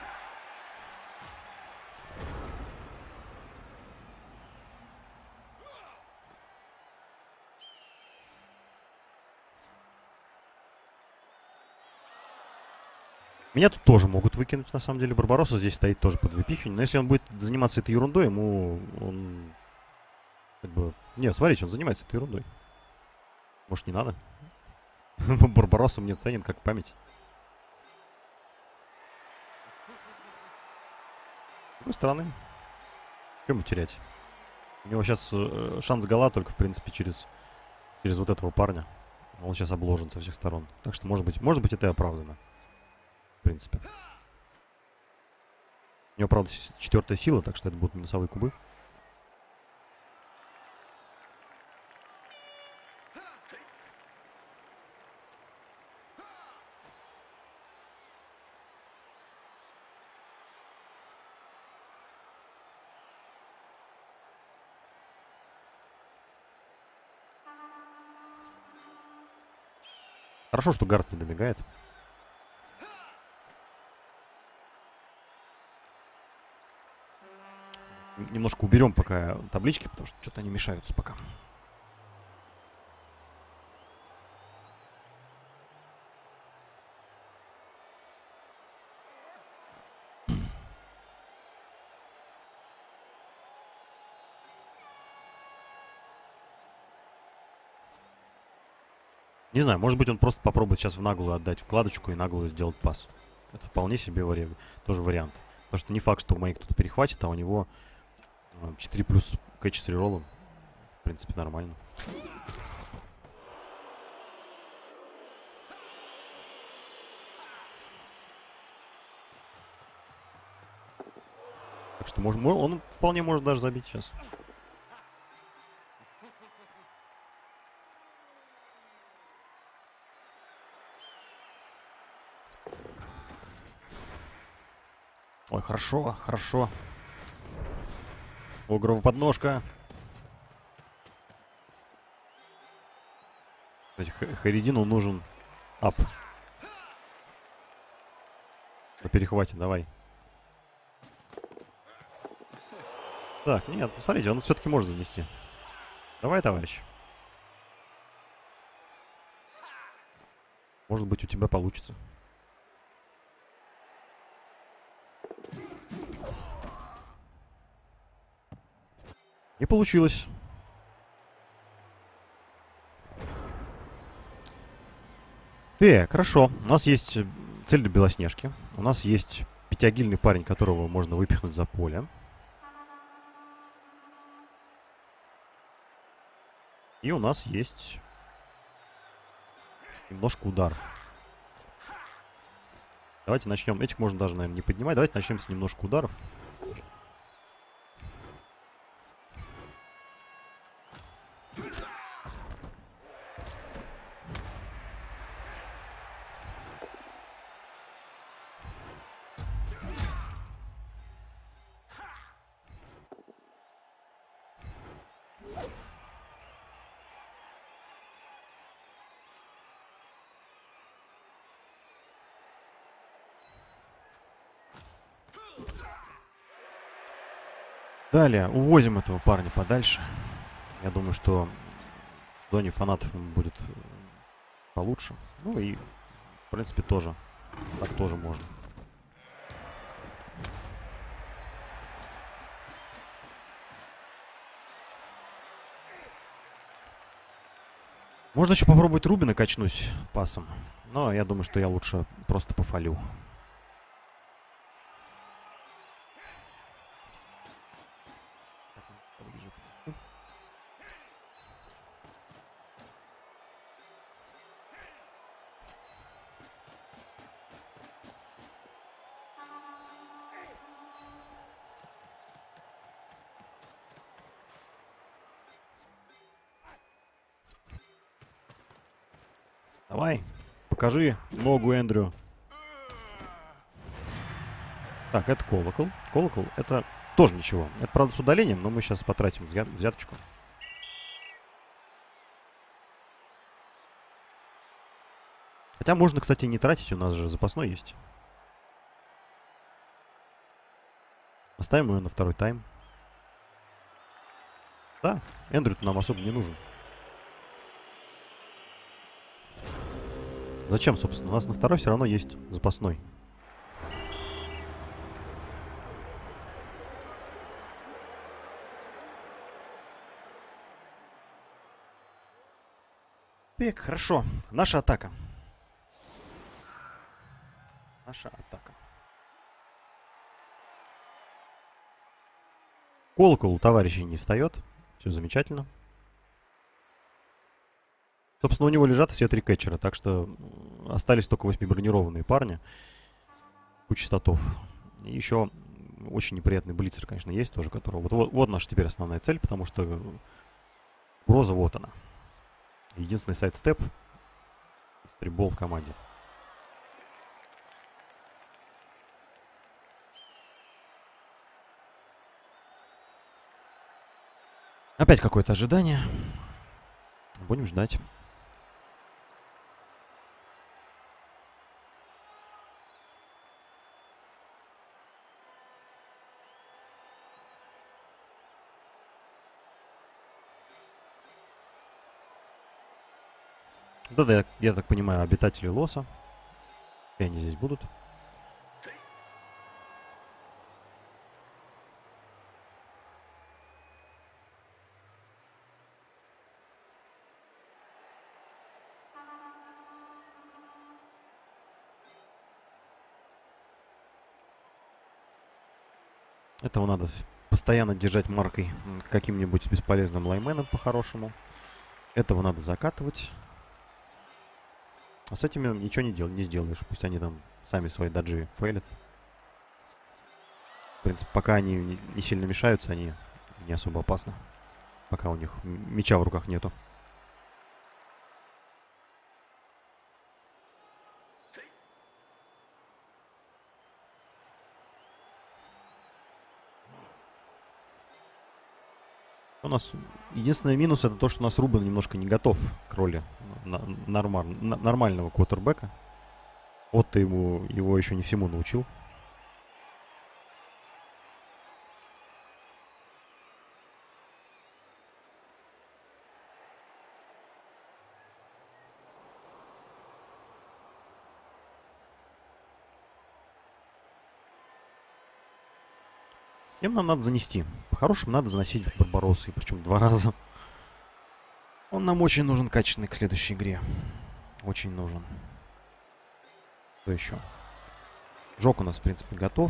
Speaker 1: Меня тут тоже могут выкинуть, на самом деле. Барбаросса здесь стоит тоже под выпихивание. Но если он будет заниматься этой ерундой, ему он... Как бы... Не, смотрите, он занимается этой ерундой. Может, не надо? Барбаросса мне ценен как память. С другой стороны, что ему терять? У него сейчас шанс гола только, в принципе, через вот этого парня. Он сейчас обложен со всех сторон. Так что, может быть, это и оправдано. В принципе. У него, правда, 4-я сила, так что это будут минусовые кубы. Хорошо, что гард не добегает. Немножко уберем пока таблички, потому что что-то они мешаются пока. Не знаю, может быть, он просто попробует сейчас в наглую отдать вкладочку и наглую сделать пас. Это вполне себе тоже вариант. Потому что не факт, что у моих кто-то перехватит, а у него 4 плюс кэч с реролом. В принципе, нормально. Так что он вполне может даже забить сейчас. Ой, хорошо, хорошо. Огрова подножка. Харидину нужен ап. На перехвате, давай. Так, нет, смотрите, он все-таки может занести. Давай, товарищ. Может быть, у тебя получится. Не получилось. Хорошо. У нас есть цель для Белоснежки. У нас есть пятиагильный парень, которого можно выпихнуть за поле. И у нас есть немножко ударов. Давайте начнем. Этих можно даже, наверное, не поднимать. Давайте начнем с немножко ударов. Далее, увозим этого парня подальше. Я думаю, что в зоне фанатов ему будет получше. Ну и, в принципе, тоже. Так тоже можно. Можно еще попробовать Рубина качнуть пасом. Но я думаю, что я лучше просто пофалю. Давай, покажи ногу Эндрю. Так, это колокол. Колокол это тоже ничего. Это, правда, с удалением, но мы сейчас потратим взяточку. Хотя можно, кстати, не тратить, у нас же запасной есть. Оставим ее на второй тайм. Да, Эндрю нам особо не нужен. Зачем, собственно? У нас на второй все равно есть запасной. Так, хорошо. Наша атака. Наша атака. Колокол у товарищей не встает. Все замечательно. Собственно, у него лежат все 3 кетчера, так что остались только 8-бронированные парни. Куча статов. И еще очень неприятный блицер, конечно, есть тоже, которого... Вот наша теперь основная цель, потому что угроза вот она. Единственный сайдстеп. Стрибол в команде. Опять какое-то ожидание. Будем ждать. Да-да, я так понимаю, обитатели лоса. И они здесь будут. Этого надо постоянно держать маркой каким-нибудь бесполезным лайменом по-хорошему. Этого надо закатывать. А с этими ничего не сделаешь. Пусть они там сами свои даджи фейлят. В принципе, пока они не сильно мешаются, они не особо опасны. Пока у них меча в руках нету. У нас единственный минус это то, что у нас Рубен немножко не готов к роли нормального квотербека. Вот ты его еще не всему научил. Им нам надо занести. По-хорошему надо заносить Барбароссы, причем 2 раза. Он нам очень нужен качественный к следующей игре. Очень нужен. Что еще? Жок у нас, в принципе, готов.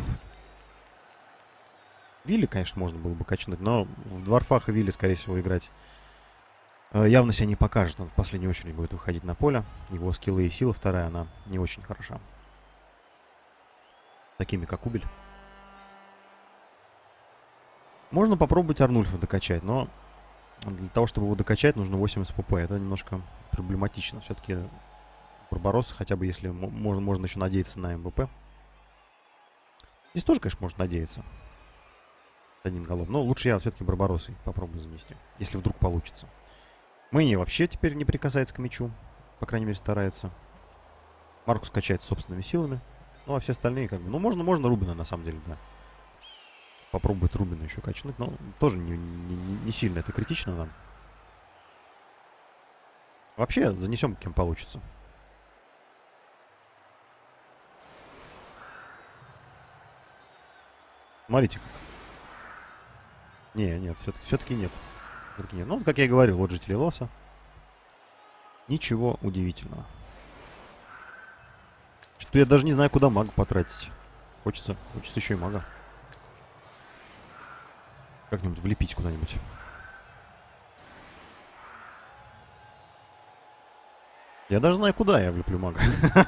Speaker 1: Вилли, конечно, можно было бы качнуть, но в Дворфах и Вилли, скорее всего, играть явно себя не покажет. Он в последнюю очередь будет выходить на поле. Его скиллы и сила вторая, она не очень хороша. Такими, как Убель. Можно попробовать Арнульфа докачать, но для того, чтобы его докачать, нужно 8 СПП. Это немножко проблематично. Все-таки Барбаросса, хотя бы если можно еще надеяться на МВП. Здесь тоже, конечно, можно надеяться. Одним голом. Но лучше я все-таки Барбароссой попробую занести, если вдруг получится. Мэйни вообще теперь не прикасается к мячу. По крайней мере, старается. Маркус качается собственными силами. Ну, а все остальные как бы... Ну, можно Рубина, на самом деле, да. Попробует Рубина еще качнуть, но тоже не сильно это критично нам. Вообще, занесем, кем получится. Смотрите. Нет, все-таки нет. Ну, как я и говорил, вот жители лоса. Ничего удивительного. Что я даже не знаю, куда мага потратить. Хочется еще и мага. Как-нибудь влепить куда-нибудь. Я даже знаю, куда я влеплю мага.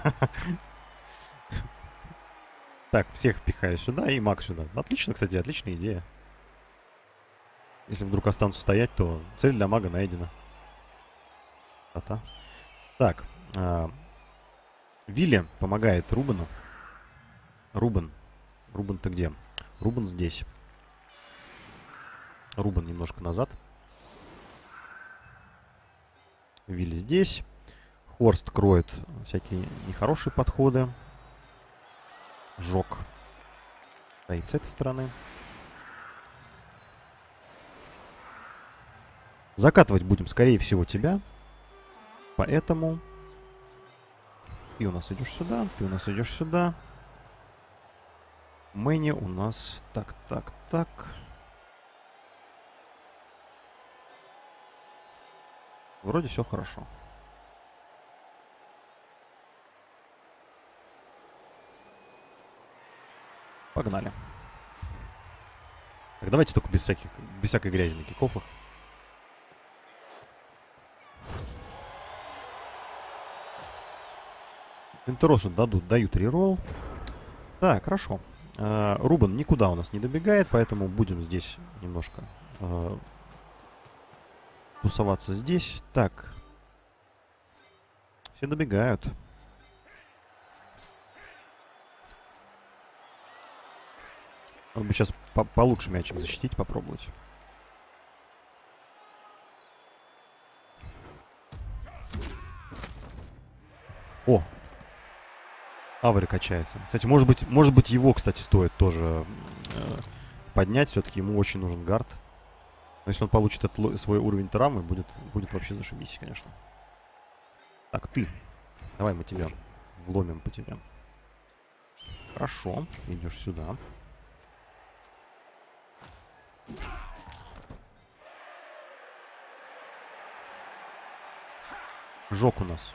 Speaker 1: Так, всех пихаю сюда и маг сюда. Отлично, кстати, отличная идея. Если вдруг останутся стоять, то цель для мага найдена. Так. Вилли помогает Рубену. Рубен Рубен-то где? Рубен здесь. Рубен немножко назад. Вилли здесь. Хорст кроет всякие нехорошие подходы. Жок стоит с этой стороны. Закатывать будем, скорее всего, тебя. Поэтому ты у нас идешь сюда, ты у нас идешь сюда. Мэнни у нас... Так. Вроде все хорошо. Погнали. Так, давайте только без всякой грязи на кикофах. Пентеросу дают реролл. Так, хорошо. Рубен никуда у нас не добегает, поэтому будем здесь немножко тусоваться здесь. Так. Все добегают. Надо бы сейчас получше мячик защитить, попробовать. О! Авари качается. Кстати, может быть его, кстати, стоит тоже поднять. Все-таки ему очень нужен гард. Но если он получит свой уровень травмы, будет вообще зашибись, конечно. Так, ты. Давай мы тебя вломим по тебе. Хорошо. Идешь сюда. Жок у нас.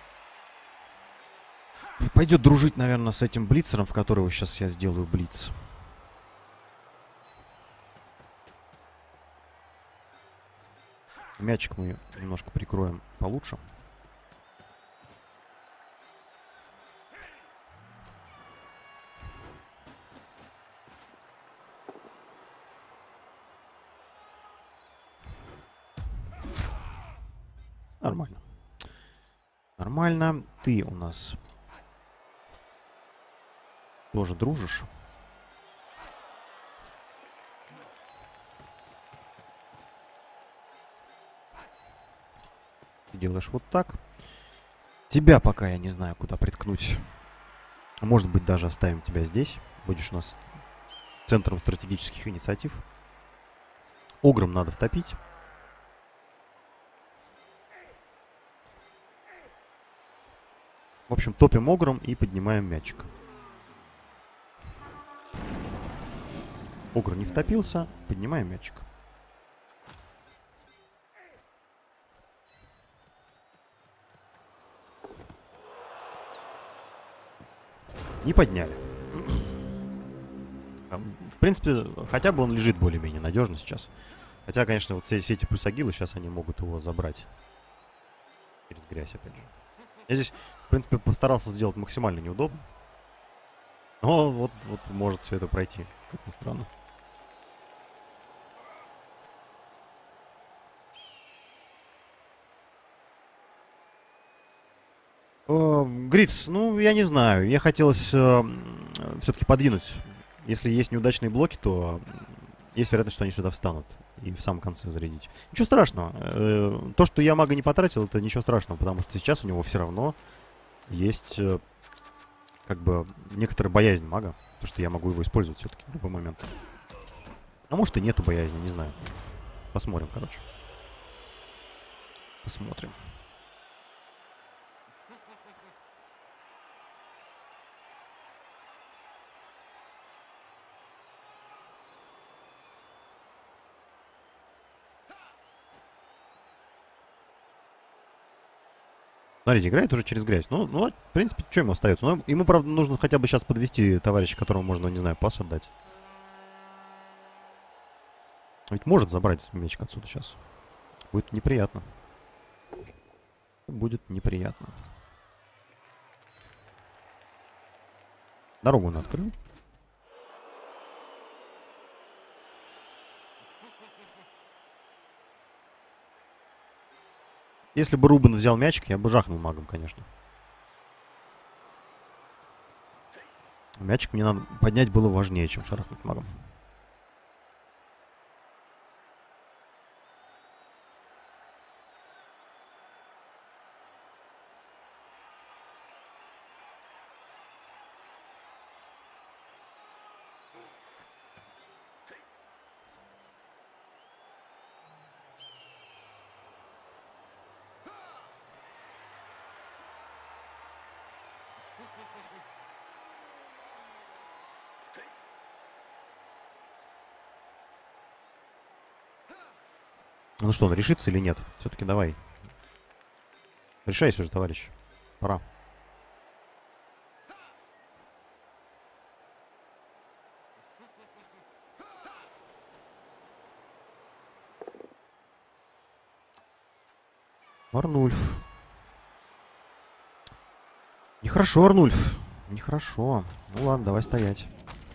Speaker 1: Пойдет дружить, наверное, с этим блицером, в которого сейчас я сделаю блиц. Мячик мы немножко прикроем получше. Нормально. Нормально. Ты у нас тоже дружишь. Ты делаешь вот так. Тебя пока я не знаю, куда приткнуть. Может быть, даже оставим тебя здесь. Будешь у нас центром стратегических инициатив. Огром надо втопить. В общем, топим огром и поднимаем мячик. Огр не втопился, поднимаем мячик. Не подняли. В принципе, хотя бы он лежит более-менее надежно сейчас. Хотя, конечно, вот все эти пусагилы, сейчас они могут его забрать. Через грязь, опять же. Я здесь, в принципе, постарался сделать максимально неудобно. Но вот может все это пройти. Как ни странно. Гриц, ну, я не знаю. Мне хотелось все-таки подвинуть. Если есть неудачные блоки, то есть вероятность, что они сюда встанут. И в самом конце зарядить. Ничего страшного. То, что я мага не потратил, это ничего страшного. Потому что сейчас у него все равно есть как бы некоторая боязнь мага. Потому что я могу его использовать все-таки в любой момент. А может и нету боязни, не знаю. Посмотрим, короче. Посмотрим. Смотрите, играет уже через грязь. Ну, в принципе, что ему остается? Ну, ему, правда, нужно хотя бы сейчас подвести товарища, которому можно, не знаю, пас отдать. Ведь может забрать мячик отсюда сейчас. Будет неприятно. Будет неприятно. Дорогу он открыл. Если бы Рубен взял мячик, я бы жахнул магом, конечно. Мячик мне надо поднять было важнее, чем шарахнуть магом. Ну что, он решится или нет? Все-таки давай. Решайся уже, товарищ. Пора. Арнульф. Нехорошо, Арнульф. Нехорошо. Ну ладно, давай стоять.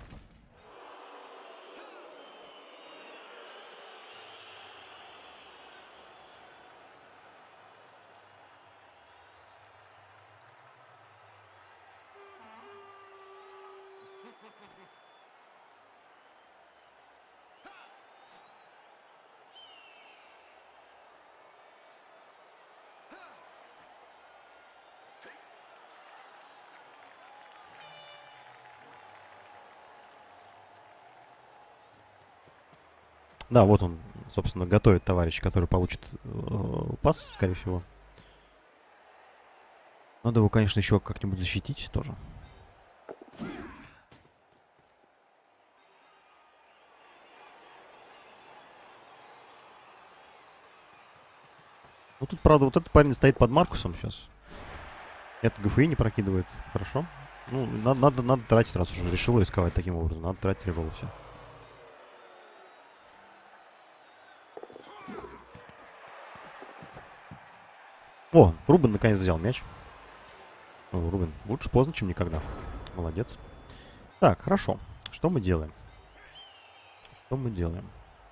Speaker 1: Да, вот он, собственно, готовит товарищ, который получит пас, скорее всего. Надо его, конечно, еще как-нибудь защитить тоже. Ну тут, правда, вот этот парень стоит под Маркусом сейчас. Этот ГФИ не прокидывает. Хорошо. Ну, надо тратить, раз уже решил рисковать таким образом. Надо тратить революцию. О, Рубен наконец взял мяч. О, Рубен, лучше поздно, чем никогда. Молодец. Так, хорошо. Что мы делаем? Что мы делаем?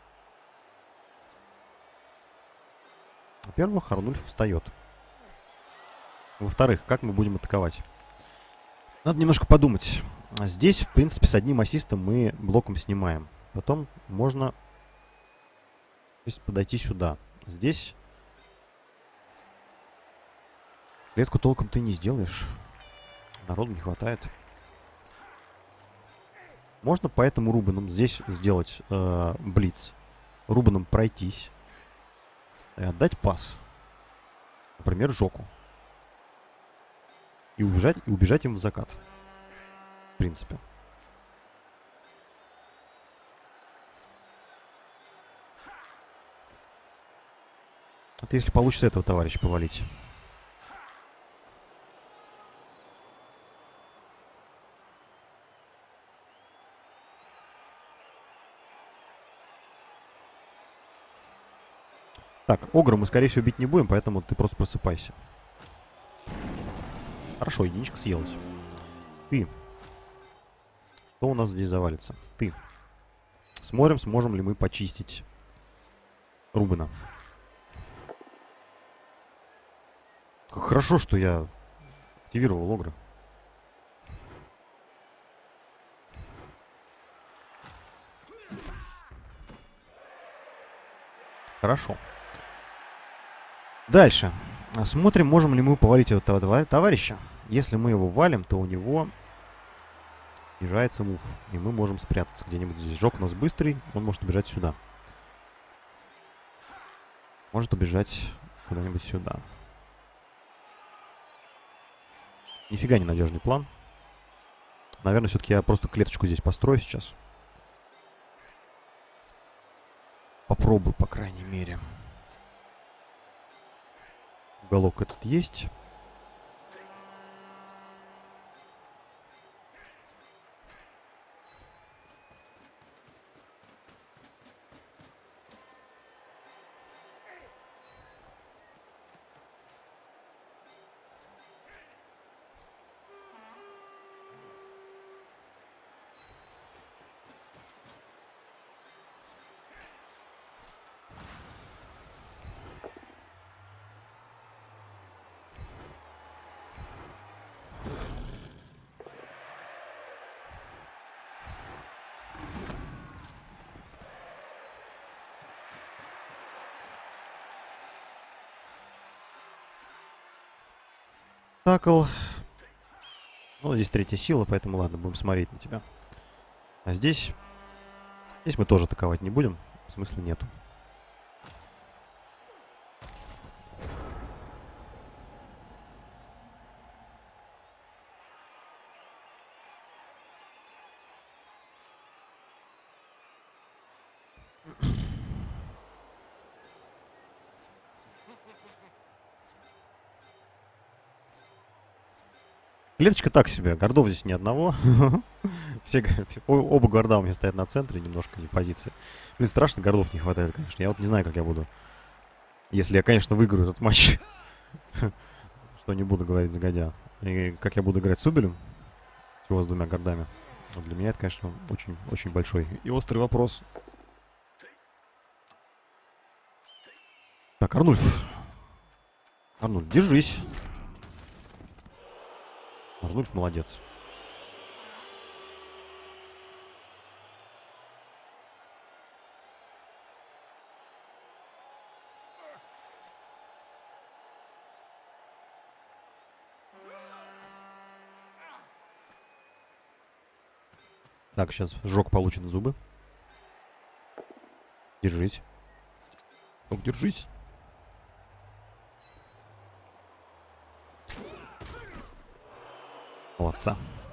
Speaker 1: Во-первых, Арнульф встает. Во-вторых, как мы будем атаковать? Надо немножко подумать. Здесь, в принципе, с одним ассистом мы блоком снимаем. Потом можно подойти сюда. Здесь клетку толком ты не сделаешь. Народу не хватает. Можно поэтому Рубеном здесь сделать блиц. Рубеном пройтись. И отдать пас. Например, Жоку. И убежать им в закат. В принципе. Это если получится этого товарища повалить. Так, Огра мы, скорее всего, бить не будем, поэтому ты просто просыпайся. Хорошо, единичка съелась. Ты. Что у нас здесь завалится? Ты. Смотрим, сможем ли мы почистить Рубена. Как хорошо, что я активировал Огра. Хорошо. Дальше. Смотрим, можем ли мы повалить этого товарища. Если мы его валим, то у него снижается мув. И мы можем спрятаться где-нибудь здесь. Жок у нас быстрый, он может убежать сюда. Может убежать куда-нибудь сюда. Нифига не надежный план. Наверное, все-таки я просто клеточку здесь построю сейчас. Попробую, по крайней мере. Уголок этот есть. Такл. Ну, здесь третья сила, поэтому ладно, будем смотреть на тебя. А здесь... Здесь мы тоже атаковать не будем. Смысла нету. Клеточка так себе. Гордов здесь ни одного. Оба горда у меня стоят на центре, немножко не в позиции. Блин, страшно, гордов не хватает, конечно. Я вот не знаю, как я буду. Если я, конечно, выиграю этот матч. Что не буду говорить загодя. И как я буду играть с Убелем. Всего с двумя гордами. Вот для меня это, конечно, очень большой и острый вопрос. Так, Арнульф. Арнульф, держись. Арнульф молодец. Так, сейчас Жок получит зубы. Держись. Жок, держись. Молодца.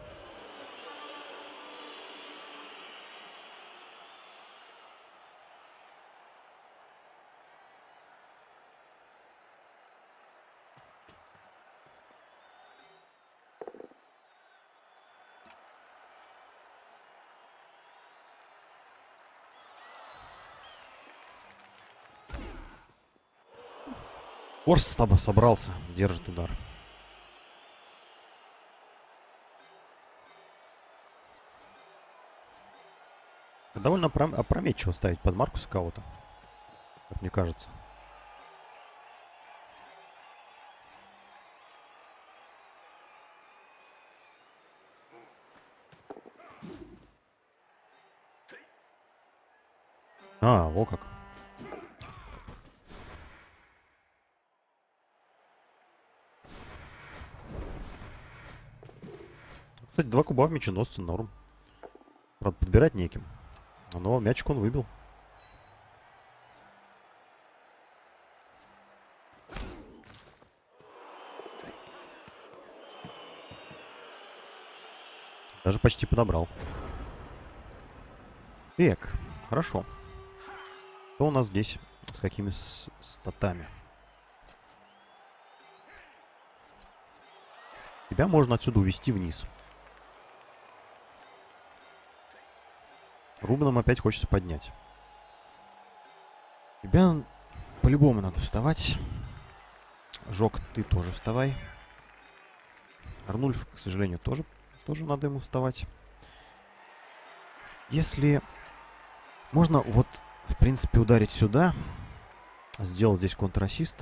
Speaker 1: Орс с тобой собрался. Держит удар. Довольно опрометчиво ставить под Маркуса кого-то. Как мне кажется. А, во как. Кстати, 2 куба в меченосце норм. Правда, подбирать неким. Но мячик он выбил. Даже почти подобрал. Так, хорошо. Что у нас здесь с какими статами? Тебя можно отсюда увести вниз. Рубаном опять хочется поднять. Тебя по-любому надо вставать. Жок, ты тоже вставай. Арнульф, к сожалению, тоже надо ему вставать. Если... Можно вот, в принципе, ударить сюда. Сделать здесь контрассист.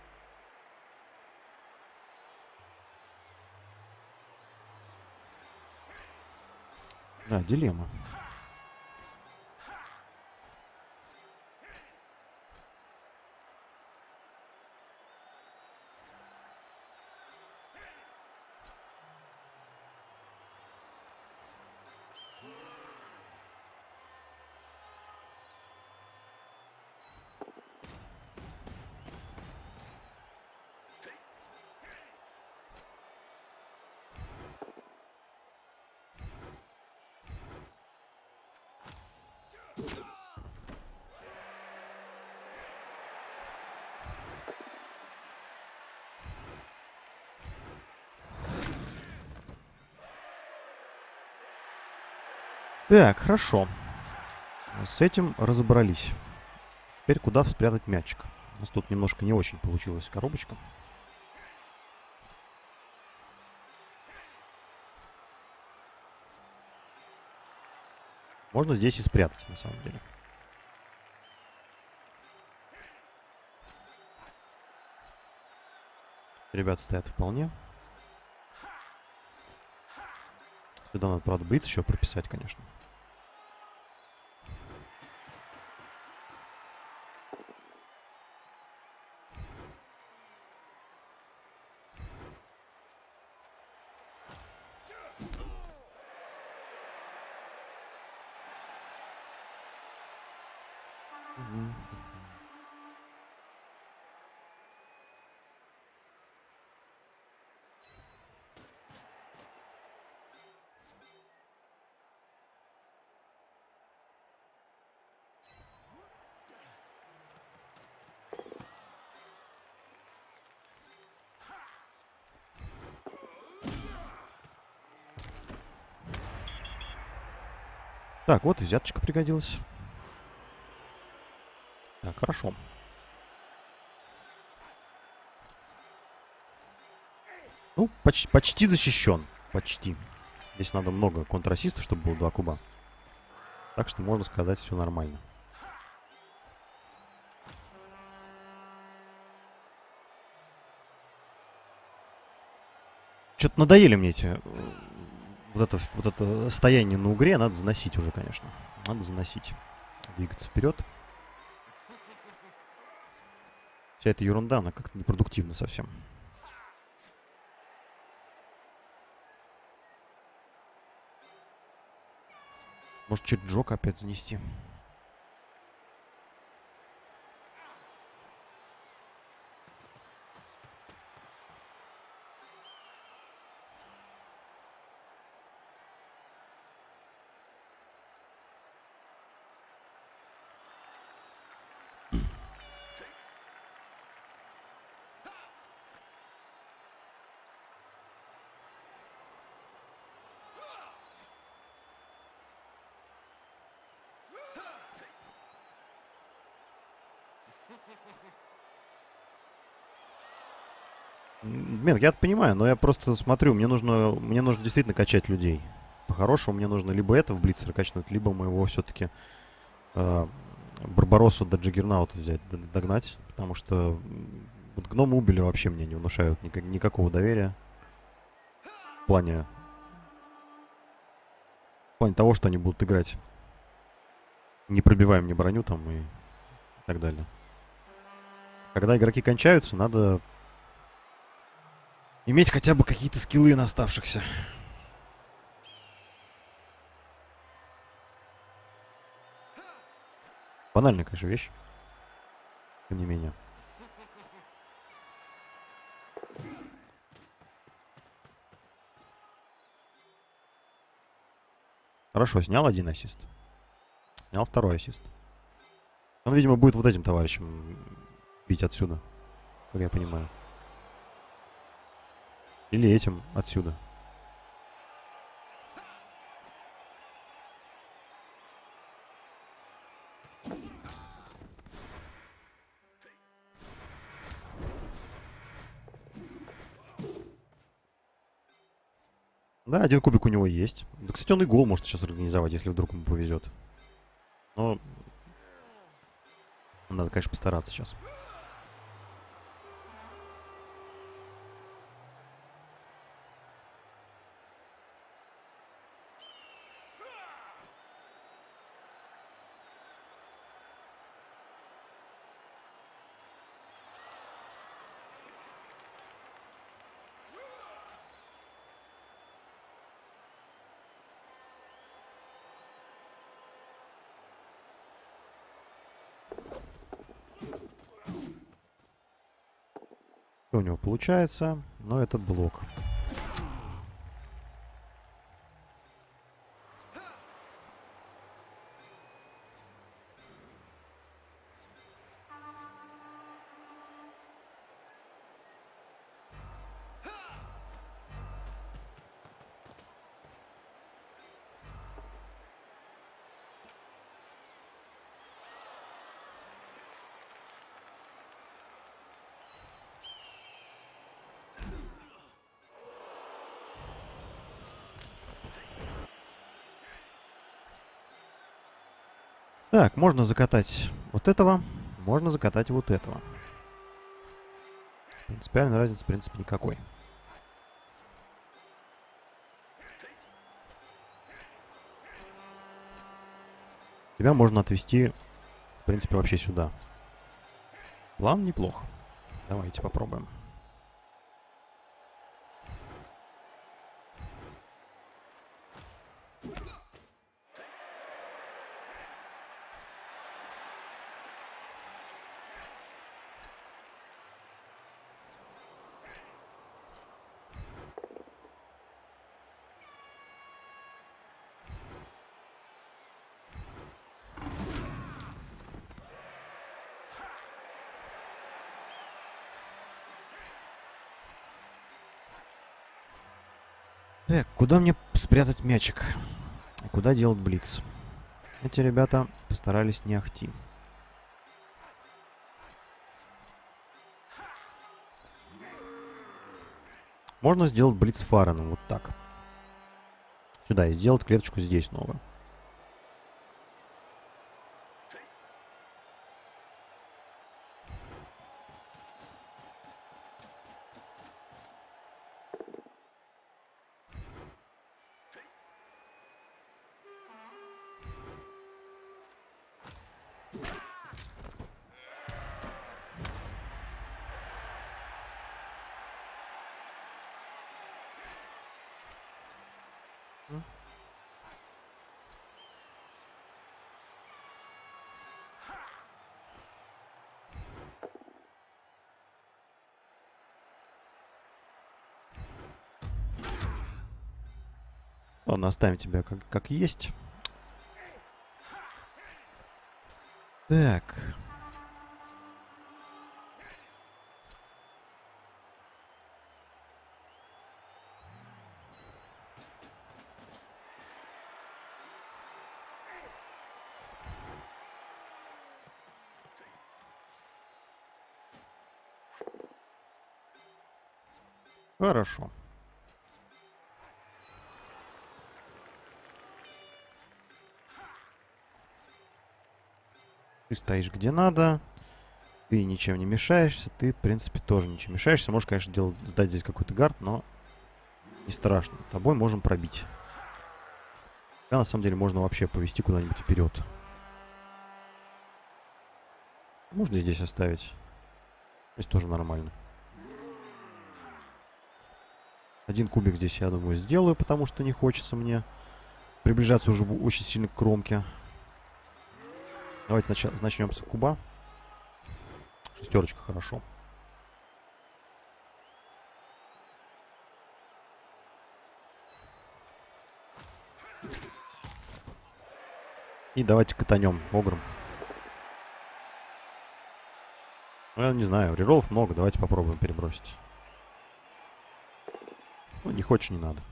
Speaker 1: Да, дилемма. Так, хорошо. С этим разобрались. Теперь куда спрятать мячик? У нас тут немножко не очень получилась коробочка. Можно здесь и спрятать, на самом деле. Ребята стоят вполне. Сюда надо, правда, блиц еще прописать, конечно. Мгм. Так, вот и взяточка пригодилась. Так, хорошо. Ну, почти защищен. Почти. Здесь надо много контрассистов, чтобы было 2 куба. Так что, можно сказать, все нормально. Что-то надоели мне эти... Вот это стояние на угре надо заносить уже, конечно. Надо заносить. Двигаться вперед. Вся эта ерунда, она как-то непродуктивна совсем. Может, чуть джок опять занести. Мен, я понимаю, но я просто смотрю, мне нужно действительно качать людей. По-хорошему, мне нужно либо это в блицер качнуть, либо моего все-таки Барбароссу до Джаггернаута взять, догнать. Потому что вот гномы Убеля вообще мне не внушают никакого доверия. В плане того, что они будут играть. Не пробивая мне броню там и так далее. Когда игроки кончаются, надо иметь хотя бы какие-то скиллы на оставшихся. Банальная, конечно, вещь. Тем не менее. Хорошо, снял один ассист. Снял второй ассист. Он, видимо, будет вот этим товарищем бить отсюда. Как я понимаю. Или этим отсюда. Да, один кубик у него есть. Да, кстати, он и гол может сейчас организовать, если вдруг ему повезет. Но надо, конечно, постараться сейчас. Что у него получается? Но это блок. Так, можно закатать вот этого, можно закатать вот этого. Принципиальной разницы, в принципе, никакой. Тебя можно отвести, в принципе, вообще сюда. План неплох. Давайте попробуем. Так, куда мне спрятать мячик? Куда делать блиц? Эти ребята постарались не ахти. Можно сделать блиц Фареном вот так. Сюда и сделать клеточку здесь снова. Ладно, оставим тебя как есть. Так. Хорошо. Ты стоишь где надо. Ты ничем не мешаешься. Ты, в принципе, тоже ничем не мешаешься. Можешь, конечно, сдать здесь какой-то гард, но не страшно. Тобой можем пробить. Да, на самом деле, можно вообще повести куда-нибудь вперед. Можно и здесь оставить. Здесь тоже нормально. Один кубик здесь, я думаю, сделаю, потому что не хочется мне приближаться уже очень сильно к кромке. Давайте начнем с куба. Шестерочка, хорошо. И давайте катанем огром. Ну, я не знаю, реролов много, давайте попробуем перебросить. Ну, не хочешь, не надо.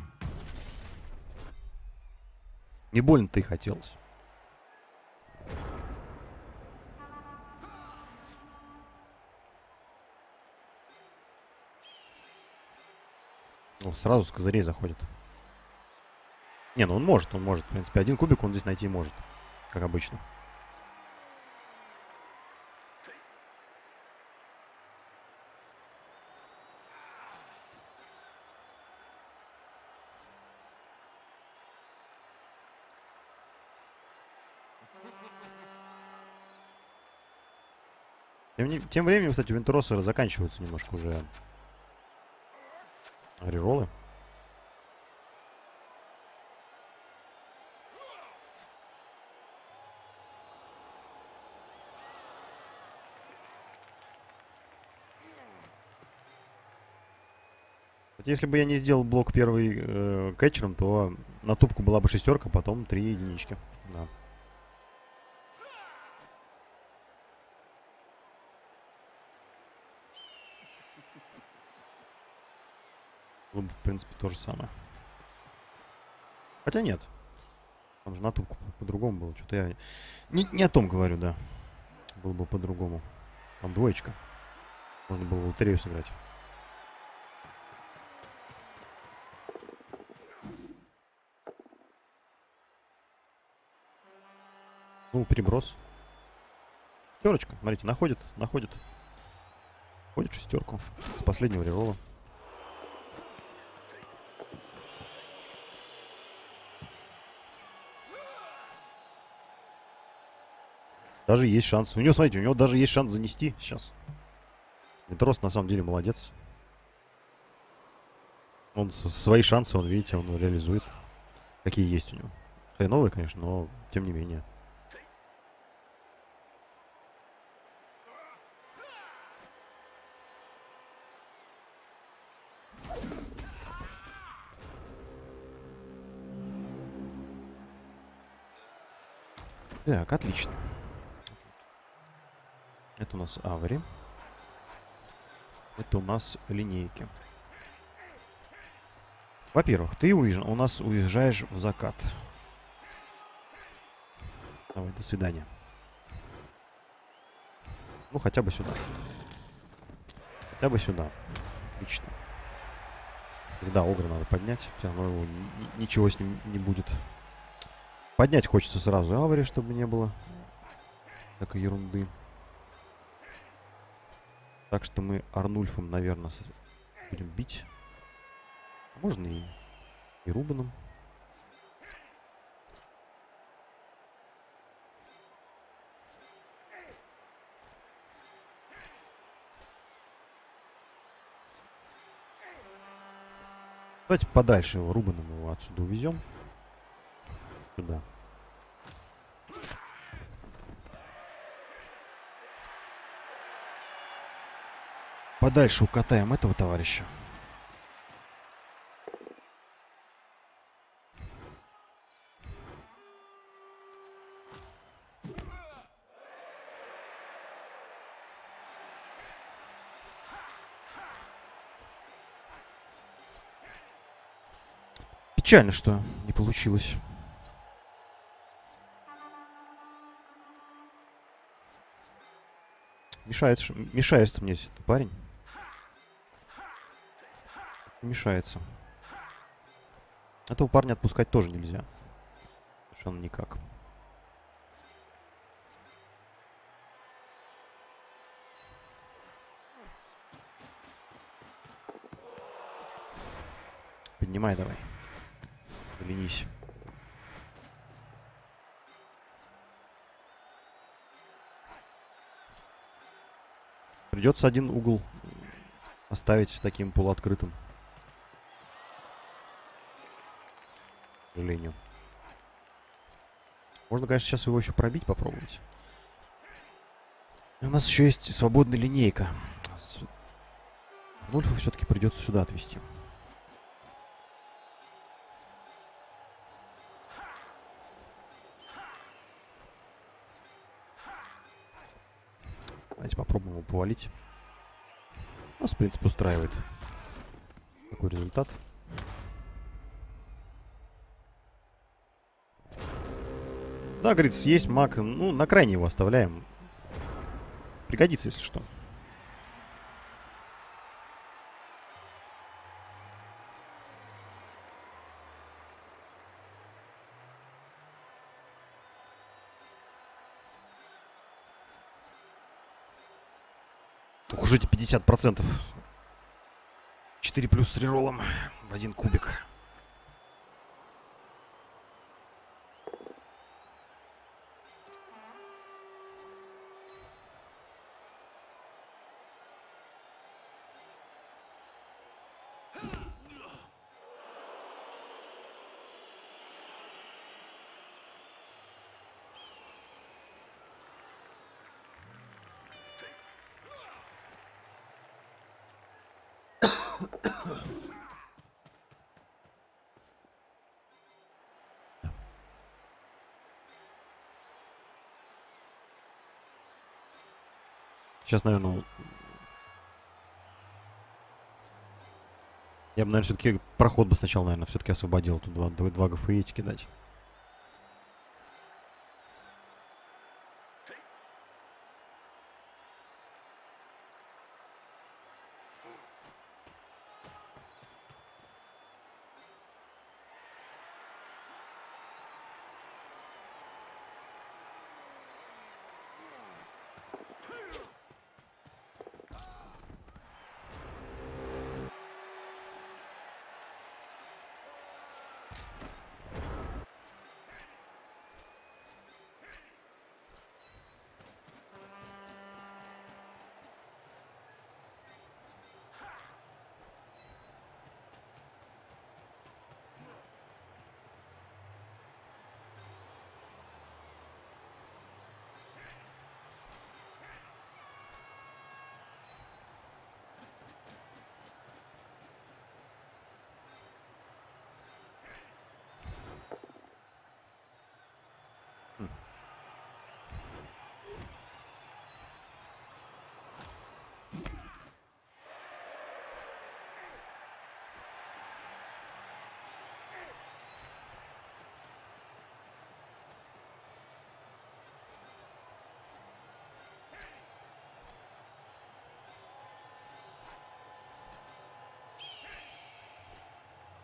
Speaker 1: Не больно-то и хотелось. О, сразу с козырей заходит. Не, ну он может. В принципе, один кубик он здесь найти может. Как обычно. Тем временем, кстати, у Винтероса заканчиваются немножко уже реролы. Если бы я не сделал блок первый кетчером, то на тупку была бы шестерка, потом 3 единички. Да. Было бы, в принципе, то же самое. Хотя нет. Там же на тупку по-другому было. Что-то я... Не о том говорю, да. Было бы по-другому. Там двоечка. Можно было в лотерею сыграть. Ну, переброс. Шестерочка. Смотрите, находит. Ходит шестерку. С последнего рерола. Даже есть шанс. У него, смотрите, у него даже есть шанс занести сейчас. Винтерос на самом деле молодец. Он свои шансы, он, видите, он реализует. Какие есть у него. Хреновые, конечно, но тем не менее. Так, отлично. Это у нас авари. Это у нас линейки. Во-первых, ты у нас уезжаешь в закат. Давай, до свидания. Ну, хотя бы сюда. Хотя бы сюда. Отлично. Да, Огра надо поднять. Все равно его ничего с ним не будет. Поднять хочется сразу Авари, чтобы не было такой ерунды. Так что мы Арнульфом, наверное, будем бить. Можно и Рубаном. Давайте подальше его, Рубаном его отсюда увезем. Сюда. Подальше укатаем этого товарища. Печально, что не получилось. Мешается мне этот парень. Мешается. Этого парня отпускать тоже нельзя. Совершенно никак. Поднимай давай. Ленись. Придется один угол оставить таким полуоткрытым. К сожалению. Можно, конечно, сейчас его еще пробить, попробовать. У нас еще есть свободная линейка. Нульфа все-таки придется сюда отвести. Давайте попробуем его повалить. Нас, в принципе, устраивает такой результат. Да, говорит, есть маг. Ну, на крайне его оставляем. Пригодится, если что. Уже 50%. 4 плюс с реролом в один кубик. Сейчас, наверное... Я бы, наверное, все-таки проход бы сначала, наверное, все-таки освободил. Тут два ГФИ кидать.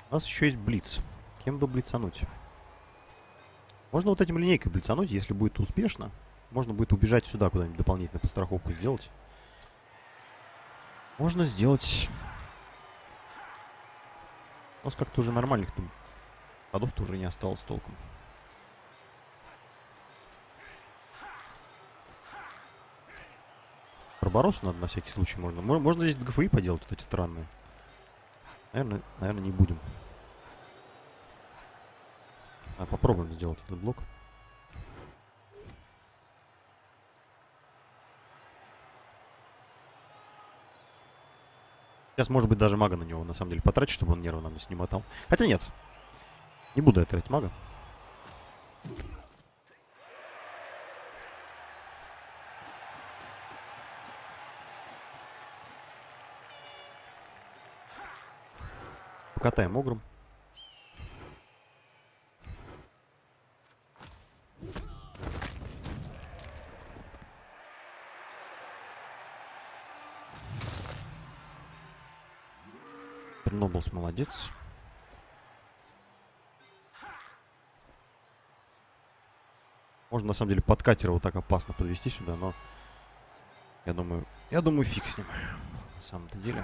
Speaker 1: У нас еще есть блиц. Кем бы блицануть? Можно вот этим линейкой блицануть, если будет успешно. Можно будет убежать сюда куда-нибудь, дополнительную подстраховку сделать. Можно сделать... У нас как-то уже нормальных-то ходов-то уже не осталось толком. Проборосу надо на всякий случай можно. Можно здесь ГФИ поделать, вот эти странные. Наверное, не будем. Попробуем сделать этот блок. Сейчас, может быть, даже мага на него, на самом деле, потратить, чтобы он нервы нам здесь не мотал. Хотя нет. Не буду я тратить мага. Покатаем огром. Терноблс молодец. Можно, на самом деле, подкатера вот так опасно подвести сюда, но... Я думаю, фиг с ним. На самом-то деле.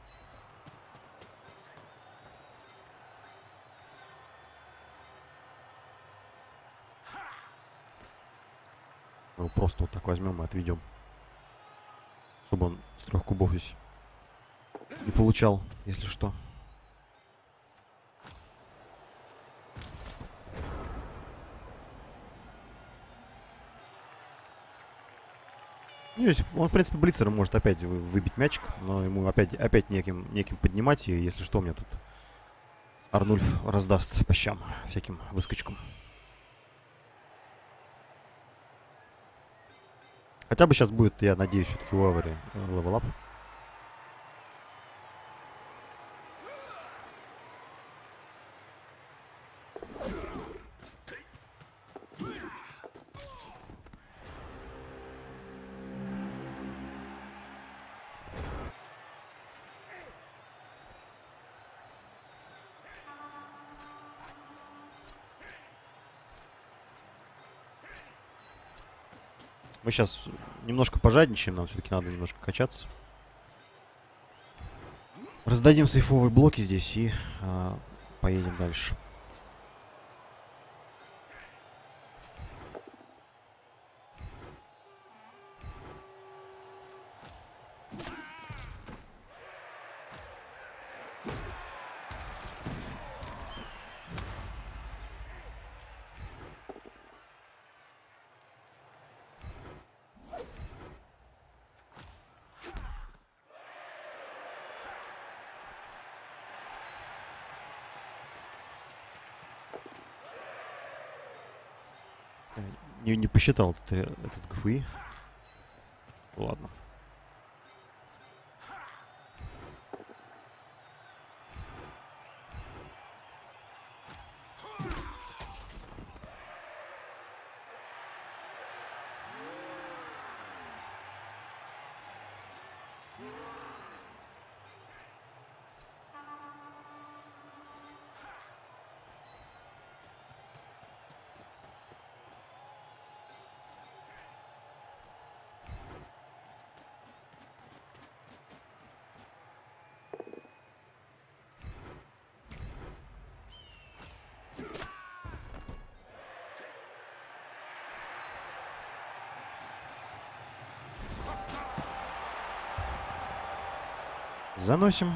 Speaker 1: Мы его просто вот так возьмем и отведем. Чтобы он с 3 кубов здесь не получал, если что. Он, в принципе, блицером может опять выбить мячик, но ему опять неким поднимать, и если что, мне тут Арнульф раздаст по щам всяким выскочкам. Хотя бы сейчас будет, я надеюсь, все-таки у Эвери левелап. Мы сейчас немножко пожадничаем, нам все-таки надо немножко качаться. Раздадим сейфовые блоки здесь и поедем дальше. Не посчитал этот ГФИ. Ладно. Заносим.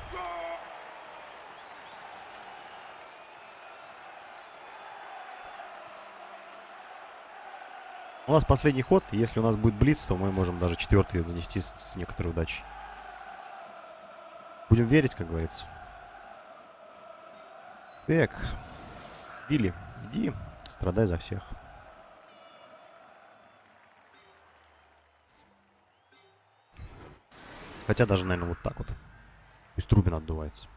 Speaker 1: У нас последний ход. Если у нас будет блиц, то мы можем даже 4-й занести с некоторой удачей. Будем верить, как говорится. Так. Билли, иди, страдай за всех. Хотя даже, наверное, вот так вот. Пусть Трубин отдувается.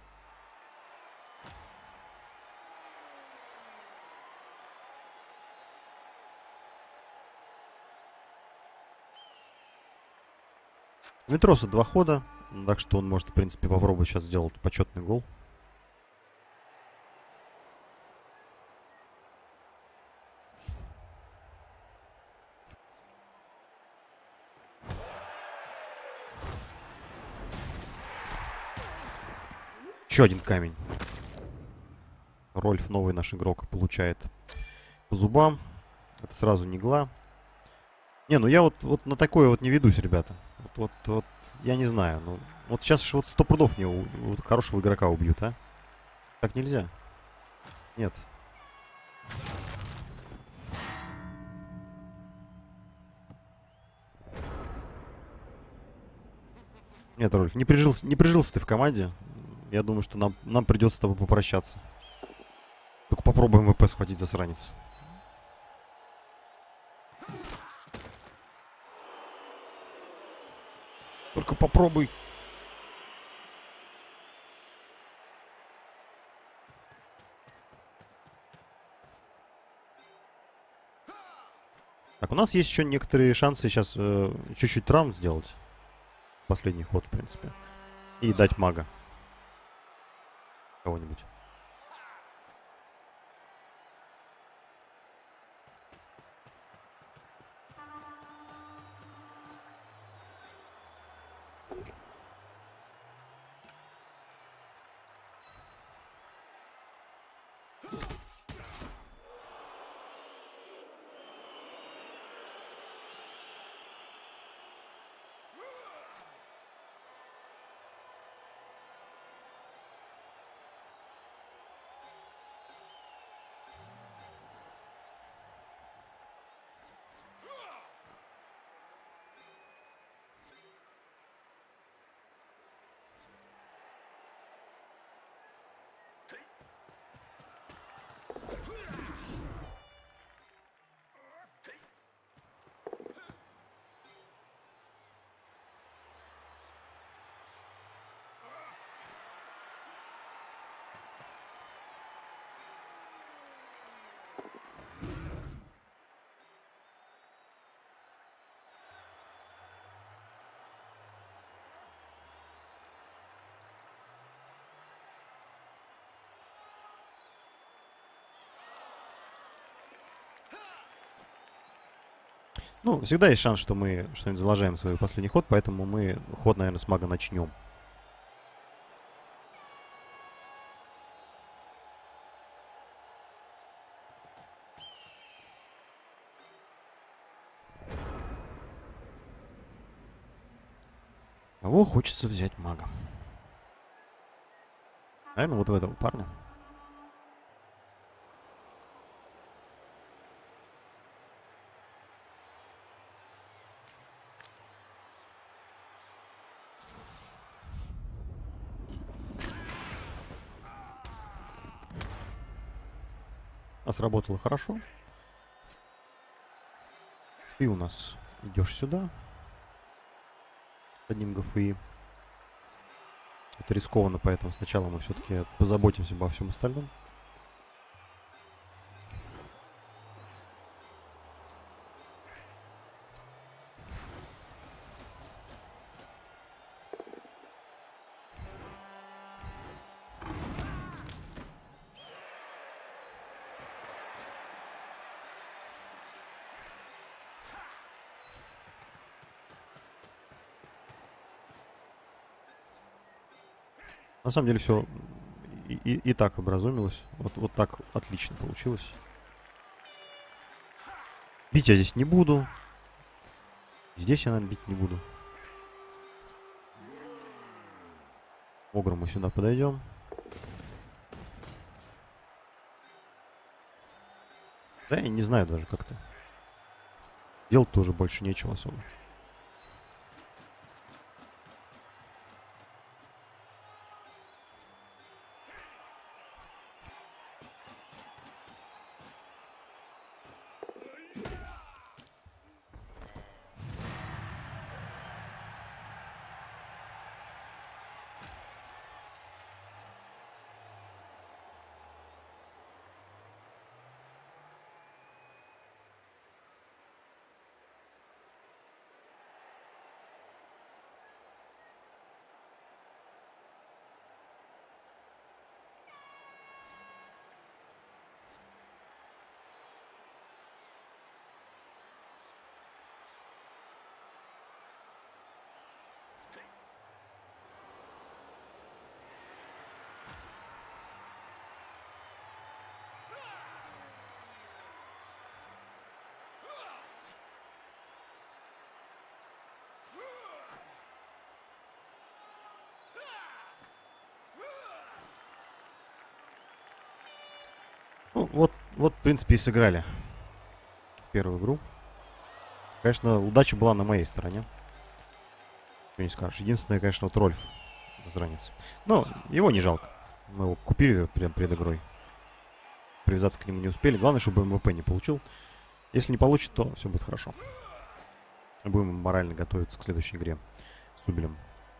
Speaker 1: Метроса 2 хода. Так что он может, в принципе, попробовать сейчас сделать почетный гол. Еще один камень. Рольф, новый наш игрок, получает по зубам. Это сразу нигла. Не, ну я вот на такое вот не ведусь, ребята. Вот я не знаю. Ну, вот сейчас вот 100 пудов мне вот хорошего игрока убьют, а? Так нельзя. Нет. Нет, Рольф, не прижился ты в команде. Я думаю, что нам придется с тобой попрощаться. Только попробуем ВП схватить, засранец. Только попробуй. Так, у нас есть еще некоторые шансы сейчас чуть-чуть травм сделать. Последний ход, в принципе. И дать мага. Кого-нибудь. Ну, всегда есть шанс, что мы что-нибудь залажаем в свой последний ход, поэтому мы ход, наверное, с мага начнем. Кого хочется взять мага? Наверное, вот в этого парня. А сработало хорошо. Ты у нас идешь сюда. Одним ГФИ. Это рискованно, поэтому сначала мы все-таки позаботимся обо всем остальном. На самом деле все и так образумилось. Вот так отлично получилось. Бить я здесь не буду. Здесь я, наверное, бить не буду. Огром мы сюда подойдем. Да, я не знаю даже как-то. Делать тоже больше нечего особо. вот, в принципе, и сыграли первую игру. Конечно, удача была на моей стороне. Что не скажешь. Единственное, конечно, вот Рольф засранец. Но его не жалко. Мы его купили прямо перед игрой. Привязаться к нему не успели. Главное, чтобы МВП не получил. Если не получит, то все будет хорошо. Будем морально готовиться к следующей игре с Убелем.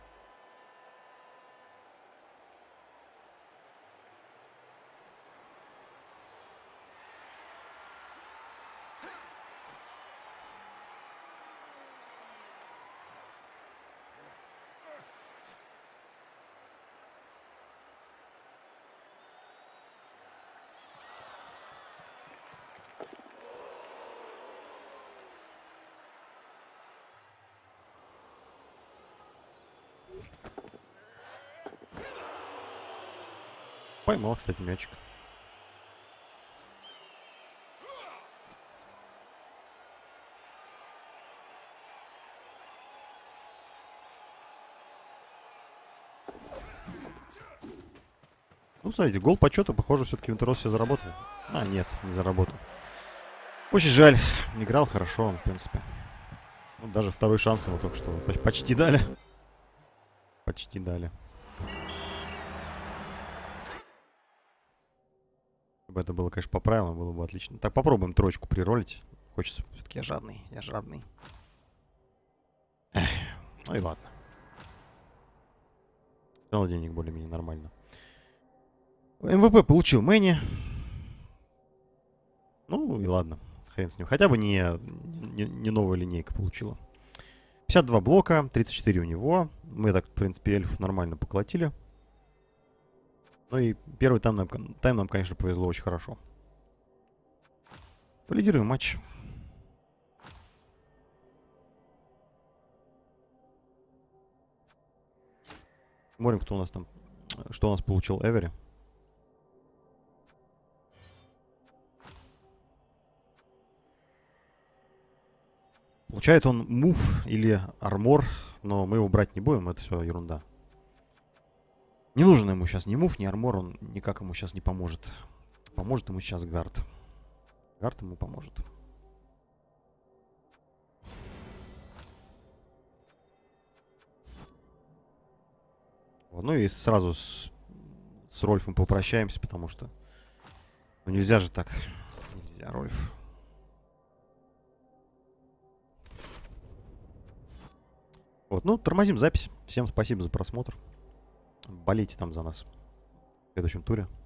Speaker 1: Поймал, кстати, мячик. Ну, смотрите, гол почета, похоже, все-таки Винтерос себе заработал. А, нет, не заработал. Очень жаль. Играл хорошо он, в принципе. Ну, даже второй шанс ему только что почти дали. Почти дали. Если бы это было, конечно, по правилам, было бы отлично. Так, попробуем троечку приролить. Хочется. Все-таки я жадный, я жадный. Эх, ну и ладно. Дал денег более-менее нормально. МВП получил Мэнни. Ну и ладно. Хрен с ним. Хотя бы не новая линейка получила. 52 блока, 34 у него. Мы так, в принципе, эльфов нормально поколотили. Ну и первый тайм нам, конечно, повезло очень хорошо. Лидируем матч. Смотрим, кто у нас там, что у нас получил Эвери. Получает он мув или армор, но мы его брать не будем, это все ерунда. Не нужен ему сейчас ни мув, ни армор, он никак ему сейчас не поможет. Поможет ему сейчас гард. Гард ему поможет. Вот, ну и сразу с Рольфом попрощаемся, потому что ну нельзя же так. Нельзя, Рольф. Вот, ну, тормозим запись. Всем спасибо за просмотр. Болейте там за нас в следующем туре.